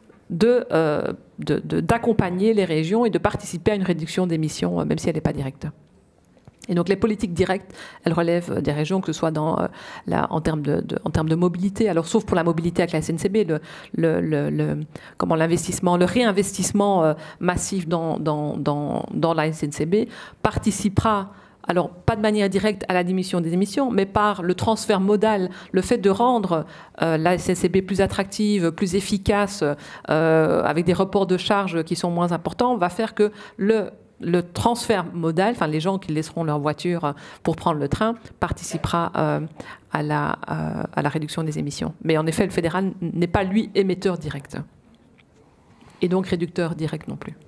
d'accompagner les régions et de participer à une réduction d'émissions, même si elle n'est pas directe. Et donc les politiques directes, elles relèvent des régions, que ce soit en termes de mobilité. Alors sauf pour la mobilité avec la SNCB, l'investissement, le réinvestissement massif dans la SNCB participera alors pas de manière directe à la diminution des émissions, mais par le transfert modal, le fait de rendre la SNCB plus attractive, plus efficace, avec des reports de charges qui sont moins importants, va faire que le transfert modal, enfin les gens qui laisseront leur voiture pour prendre le train, participera à la réduction des émissions. Mais en effet, le fédéral n'est pas, lui, émetteur direct. Et donc réducteur direct non plus.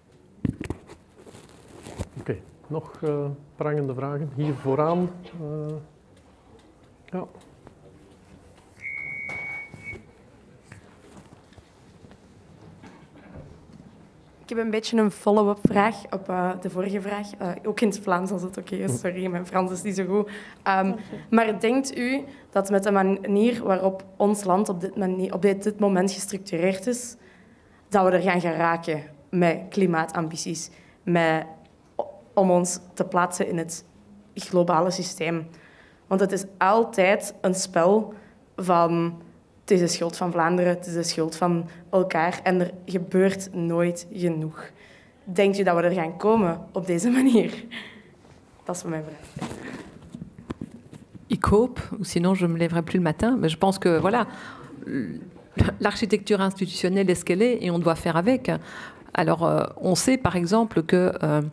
Oké, nog prangende vragen? Hier vooraan. Ja. Ik heb een beetje een follow-up vraag op de vorige vraag. Ook in het Vlaams, als het oké is. Sorry, mijn Frans is niet zo goed. Maar denkt u dat met de manier waarop ons land op dit moment gestructureerd is, dat we er gaan geraken met klimaatambities, om ons te plaatsen in het globale systeem? Want het is altijd een spel van... Het is de schuld van Vlaanderen, het is de schuld van elkaar en er gebeurt nooit genoeg. Denkt u dat we er gaan komen op deze manier? Dat is mijn vraag. Ik hoop, ou sinon je me lèverai plus le matin, mais je pense que voilà, l'architecture institutionnelle est ce qu'elle est et on doit faire avec. Alors on sait par exemple que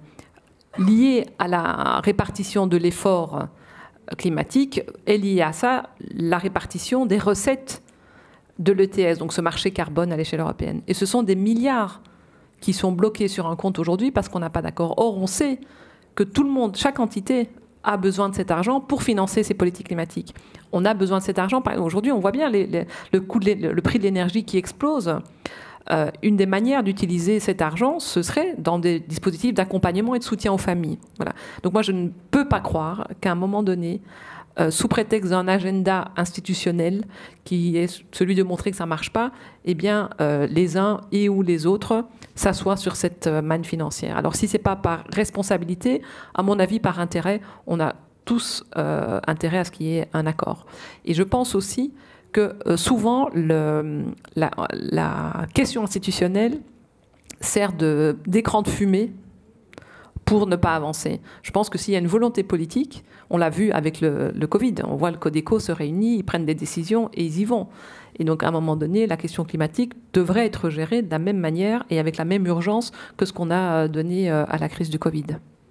lié à la répartition de l'effort climatique est lié à ça la répartition des recettes de l'ETS, donc ce marché carbone à l'échelle européenne. Et ce sont des milliards qui sont bloqués sur un compte aujourd'hui parce qu'on n'a pas d'accord. Or, on sait que tout le monde, chaque entité a besoin de cet argent pour financer ses politiques climatiques. On a besoin de cet argent. Aujourd'hui, on voit bien le prix de l'énergie qui explose. Une des manières d'utiliser cet argent, ce serait dans des dispositifs d'accompagnement et de soutien aux familles. Voilà. Donc moi, je ne peux pas croire qu'à un moment donné, sous prétexte d'un agenda institutionnel qui est celui de montrer que ça ne marche pas, eh bien, les uns et ou les autres s'assoient sur cette manne financière. Alors, si ce n'est pas par responsabilité, à mon avis, par intérêt, on a tous intérêt à ce qu'il y ait un accord. Et je pense aussi que souvent, la question institutionnelle sert d'écran de fumée pour ne pas avancer. Je pense que s'il y a une volonté politique, on l'a vu avec le Covid, on voit le Codeco se réunit, ils prennent des décisions et ils y vont. Et donc à un moment donné, la question climatique devrait être gérée de la même manière et avec la même urgence que ce qu'on a donné à la crise du Covid.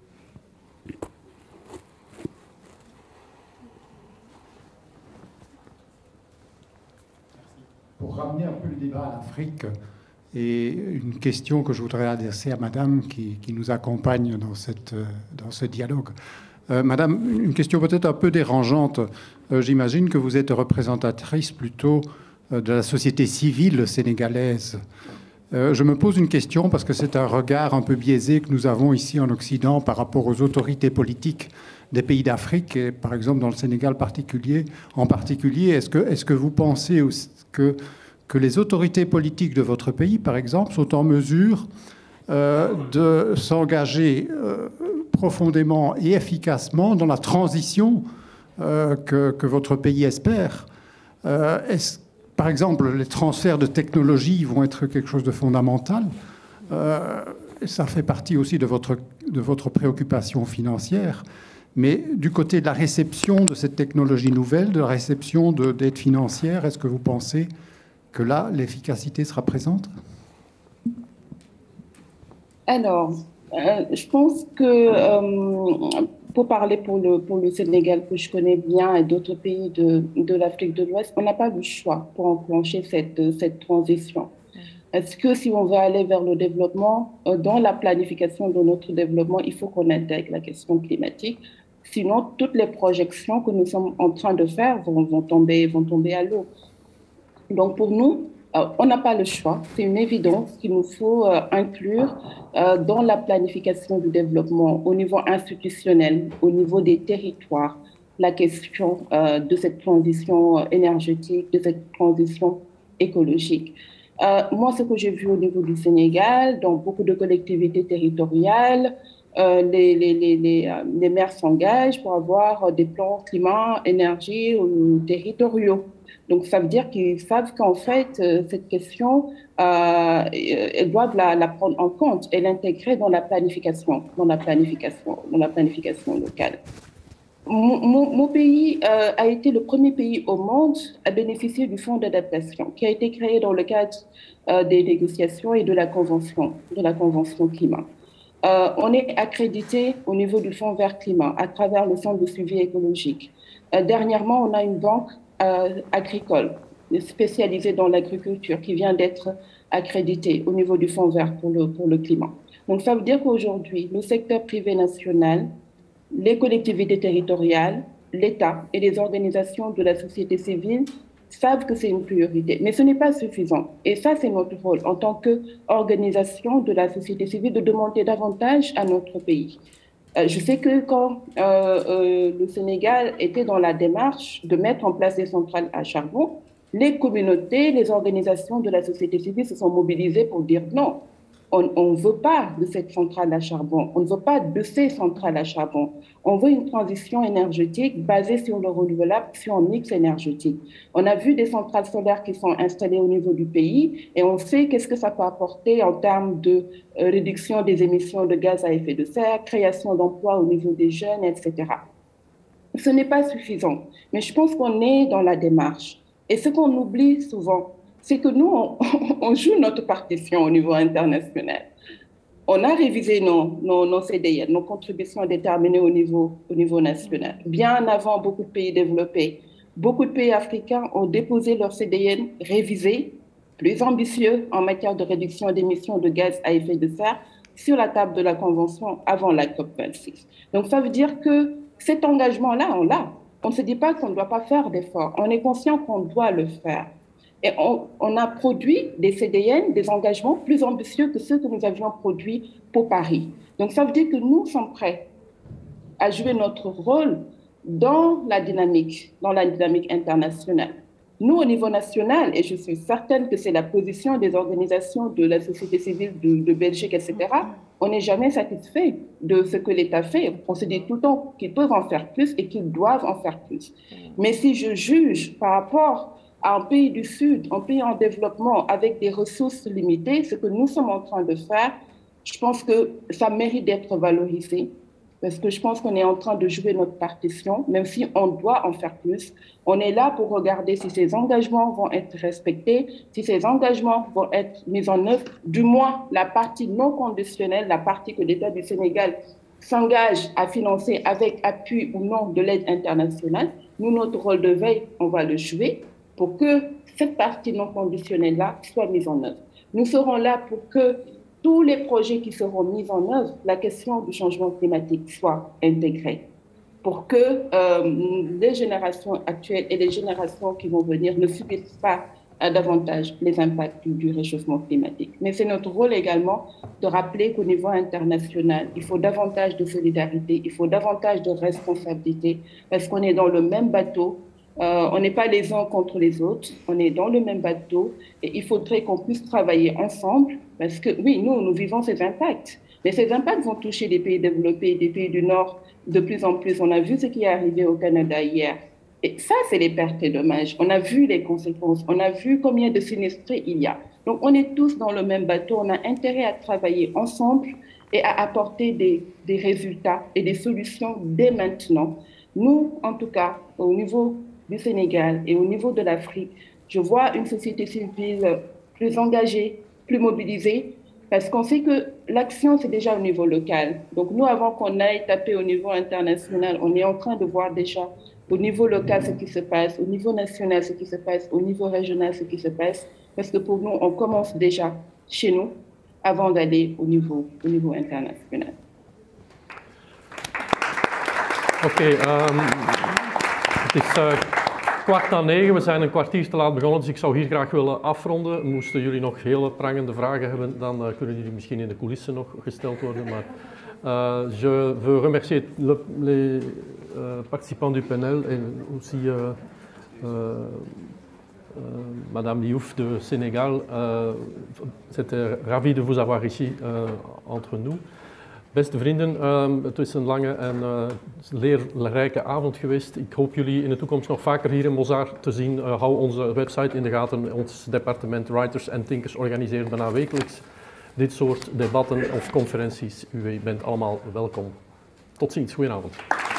Pour ramener un peu le débat à l'Afrique, et une question que je voudrais adresser à Madame qui nous accompagne dans ce dialogue. Madame, une question peut-être un peu dérangeante. J'imagine que vous êtes représentatrice plutôt de la société civile sénégalaise. Je me pose une question parce que c'est un regard un peu biaisé que nous avons ici en Occident par rapport aux autorités politiques des pays d'Afrique, et par exemple dans le Sénégal en particulier. Est-ce que vous pensez que les autorités politiques de votre pays, par exemple, sont en mesure de s'engager profondément et efficacement dans la transition que votre pays espère? Par exemple, les transferts de technologie vont être quelque chose de fondamental. Ça fait partie aussi de votre préoccupation financière. Mais du côté de la réception de cette technologie nouvelle, de la réception d'aide financière, est-ce que vous pensez que là, l'efficacité sera présente? Alors, je pense que, pour parler pour le Sénégal, que je connais bien, et d'autres pays de l'Afrique de l'Ouest, on n'a pas le choix pour enclencher cette transition. Est-ce que si on veut aller vers le développement, dans la planification de notre développement, il faut qu'on intègre la question climatique? Sinon, toutes les projections que nous sommes en train de faire vont tomber à l'eau. Donc pour nous, on n'a pas le choix. C'est une évidence qu'il nous faut inclure dans la planification du développement au niveau institutionnel, au niveau des territoires, la question de cette transition énergétique, de cette transition écologique. Moi, ce que j'ai vu au niveau du Sénégal, dans beaucoup de collectivités territoriales, les maires s'engagent pour avoir des plans climat-énergie territoriaux. Donc, ça veut dire qu'ils savent qu'en fait, cette question elles doivent la prendre en compte et l'intégrer dans la planification locale. Mon pays a été le premier pays au monde à bénéficier du fonds d'adaptation qui a été créé dans le cadre des négociations et de la convention climat. On est accrédité au niveau du fonds vert climat à travers le centre de suivi écologique. Dernièrement, on a une banque agricole spécialisée dans l'agriculture qui vient d'être accréditée au niveau du fonds vert pour le climat. Donc ça veut dire qu'aujourd'hui, le secteur privé national, les collectivités territoriales, l'État et les organisations de la société civile savent que c'est une priorité. Mais ce n'est pas suffisant. Et ça, c'est notre rôle en tant qu'organisation de la société civile de demander davantage à notre pays. Je sais que quand le Sénégal était dans la démarche de mettre en place des centrales à charbon, les communautés, les organisations de la société civile se sont mobilisées pour dire non. On ne veut pas de cette centrale à charbon, on ne veut pas de ces centrales à charbon. On veut une transition énergétique basée sur le renouvelable, sur un mix énergétique. On a vu des centrales solaires qui sont installées au niveau du pays et on sait qu'est-ce que ça peut apporter en termes de réduction des émissions de gaz à effet de serre, création d'emplois au niveau des jeunes, etc. Ce n'est pas suffisant, mais je pense qu'on est dans la démarche. Et ce qu'on oublie souvent, c'est que nous, on joue notre partition au niveau international. On a révisé nos CDN, nos contributions déterminées au niveau national. Bien avant beaucoup de pays développés, beaucoup de pays africains ont déposé leurs CDN révisés, plus ambitieux en matière de réduction d'émissions de gaz à effet de serre, sur la table de la Convention avant la COP26. Donc ça veut dire que cet engagement-là, on l'a. On ne se dit pas qu'on ne doit pas faire d'efforts. On est conscient qu'on doit le faire. Et on a produit des CDN, des engagements plus ambitieux que ceux que nous avions produits pour Paris. Donc ça veut dire que nous sommes prêts à jouer notre rôle dans la dynamique internationale. Nous, au niveau national, et je suis certaine que c'est la position des organisations de la société civile de Belgique, etc., on n'est jamais satisfait de ce que l'État fait. On se dit tout le temps qu'ils peuvent en faire plus et qu'ils doivent en faire plus. Mais si je juge par rapport à un pays du Sud, un pays en développement avec des ressources limitées, ce que nous sommes en train de faire, je pense que ça mérite d'être valorisé. Parce que je pense qu'on est en train de jouer notre partition, même si on doit en faire plus. On est là pour regarder si ces engagements vont être respectés, si ces engagements vont être mis en œuvre, du moins la partie non conditionnelle, la partie que l'État du Sénégal s'engage à financer avec appui ou non de l'aide internationale. Nous, notre rôle de veille, on va le jouer pour que cette partie non conditionnelle-là soit mise en œuvre. Nous serons là pour que tous les projets qui seront mis en œuvre, la question du changement climatique soit intégrée, pour que les générations actuelles et les générations qui vont venir ne subissent pas davantage les impacts du réchauffement climatique. Mais c'est notre rôle également de rappeler qu'au niveau international, il faut davantage de solidarité, il faut davantage de responsabilité, parce qu'on est dans le même bateau. On n'est pas les uns contre les autres, on est dans le même bateau et il faudrait qu'on puisse travailler ensemble parce que oui, nous vivons ces impacts, mais ces impacts vont toucher les pays développés, des pays du Nord de plus en plus. On a vu ce qui est arrivé au Canada hier et ça, c'est les pertes et dommages. On a vu les conséquences, on a vu combien de sinistrés il y a. Donc on est tous dans le même bateau, on a intérêt à travailler ensemble et à apporter des résultats et des solutions dès maintenant. Nous, en tout cas, au niveau du Sénégal et au niveau de l'Afrique, je vois une société civile plus engagée, plus mobilisée, parce qu'on sait que l'action, c'est déjà au niveau local. Donc nous, avant qu'on aille taper au niveau international, on est en train de voir déjà au niveau local ce qui se passe, au niveau national ce qui se passe, au niveau régional ce qui se passe, parce que pour nous, on commence déjà chez nous avant d'aller au niveau international. Oké, het is 8:45, we zijn een kwartier te laat begonnen, dus ik zou hier graag willen afronden. Moesten jullie nog hele prangende vragen hebben, dan kunnen die misschien in de coulissen nog gesteld worden. Maar je veux remercier les participants du panel et aussi Madame Diouf de Sénégal. C'était ravi de vous avoir ici entre nous. Beste vrienden, het is een lange en leerrijke avond geweest. Ik hoop jullie in de toekomst nog vaker hier in Mozart te zien. Hou onze website in de gaten. Ons departement Writers and Thinkers organiseert bijna wekelijks dit soort debatten of conferenties. U bent allemaal welkom. Tot ziens, goedenavond.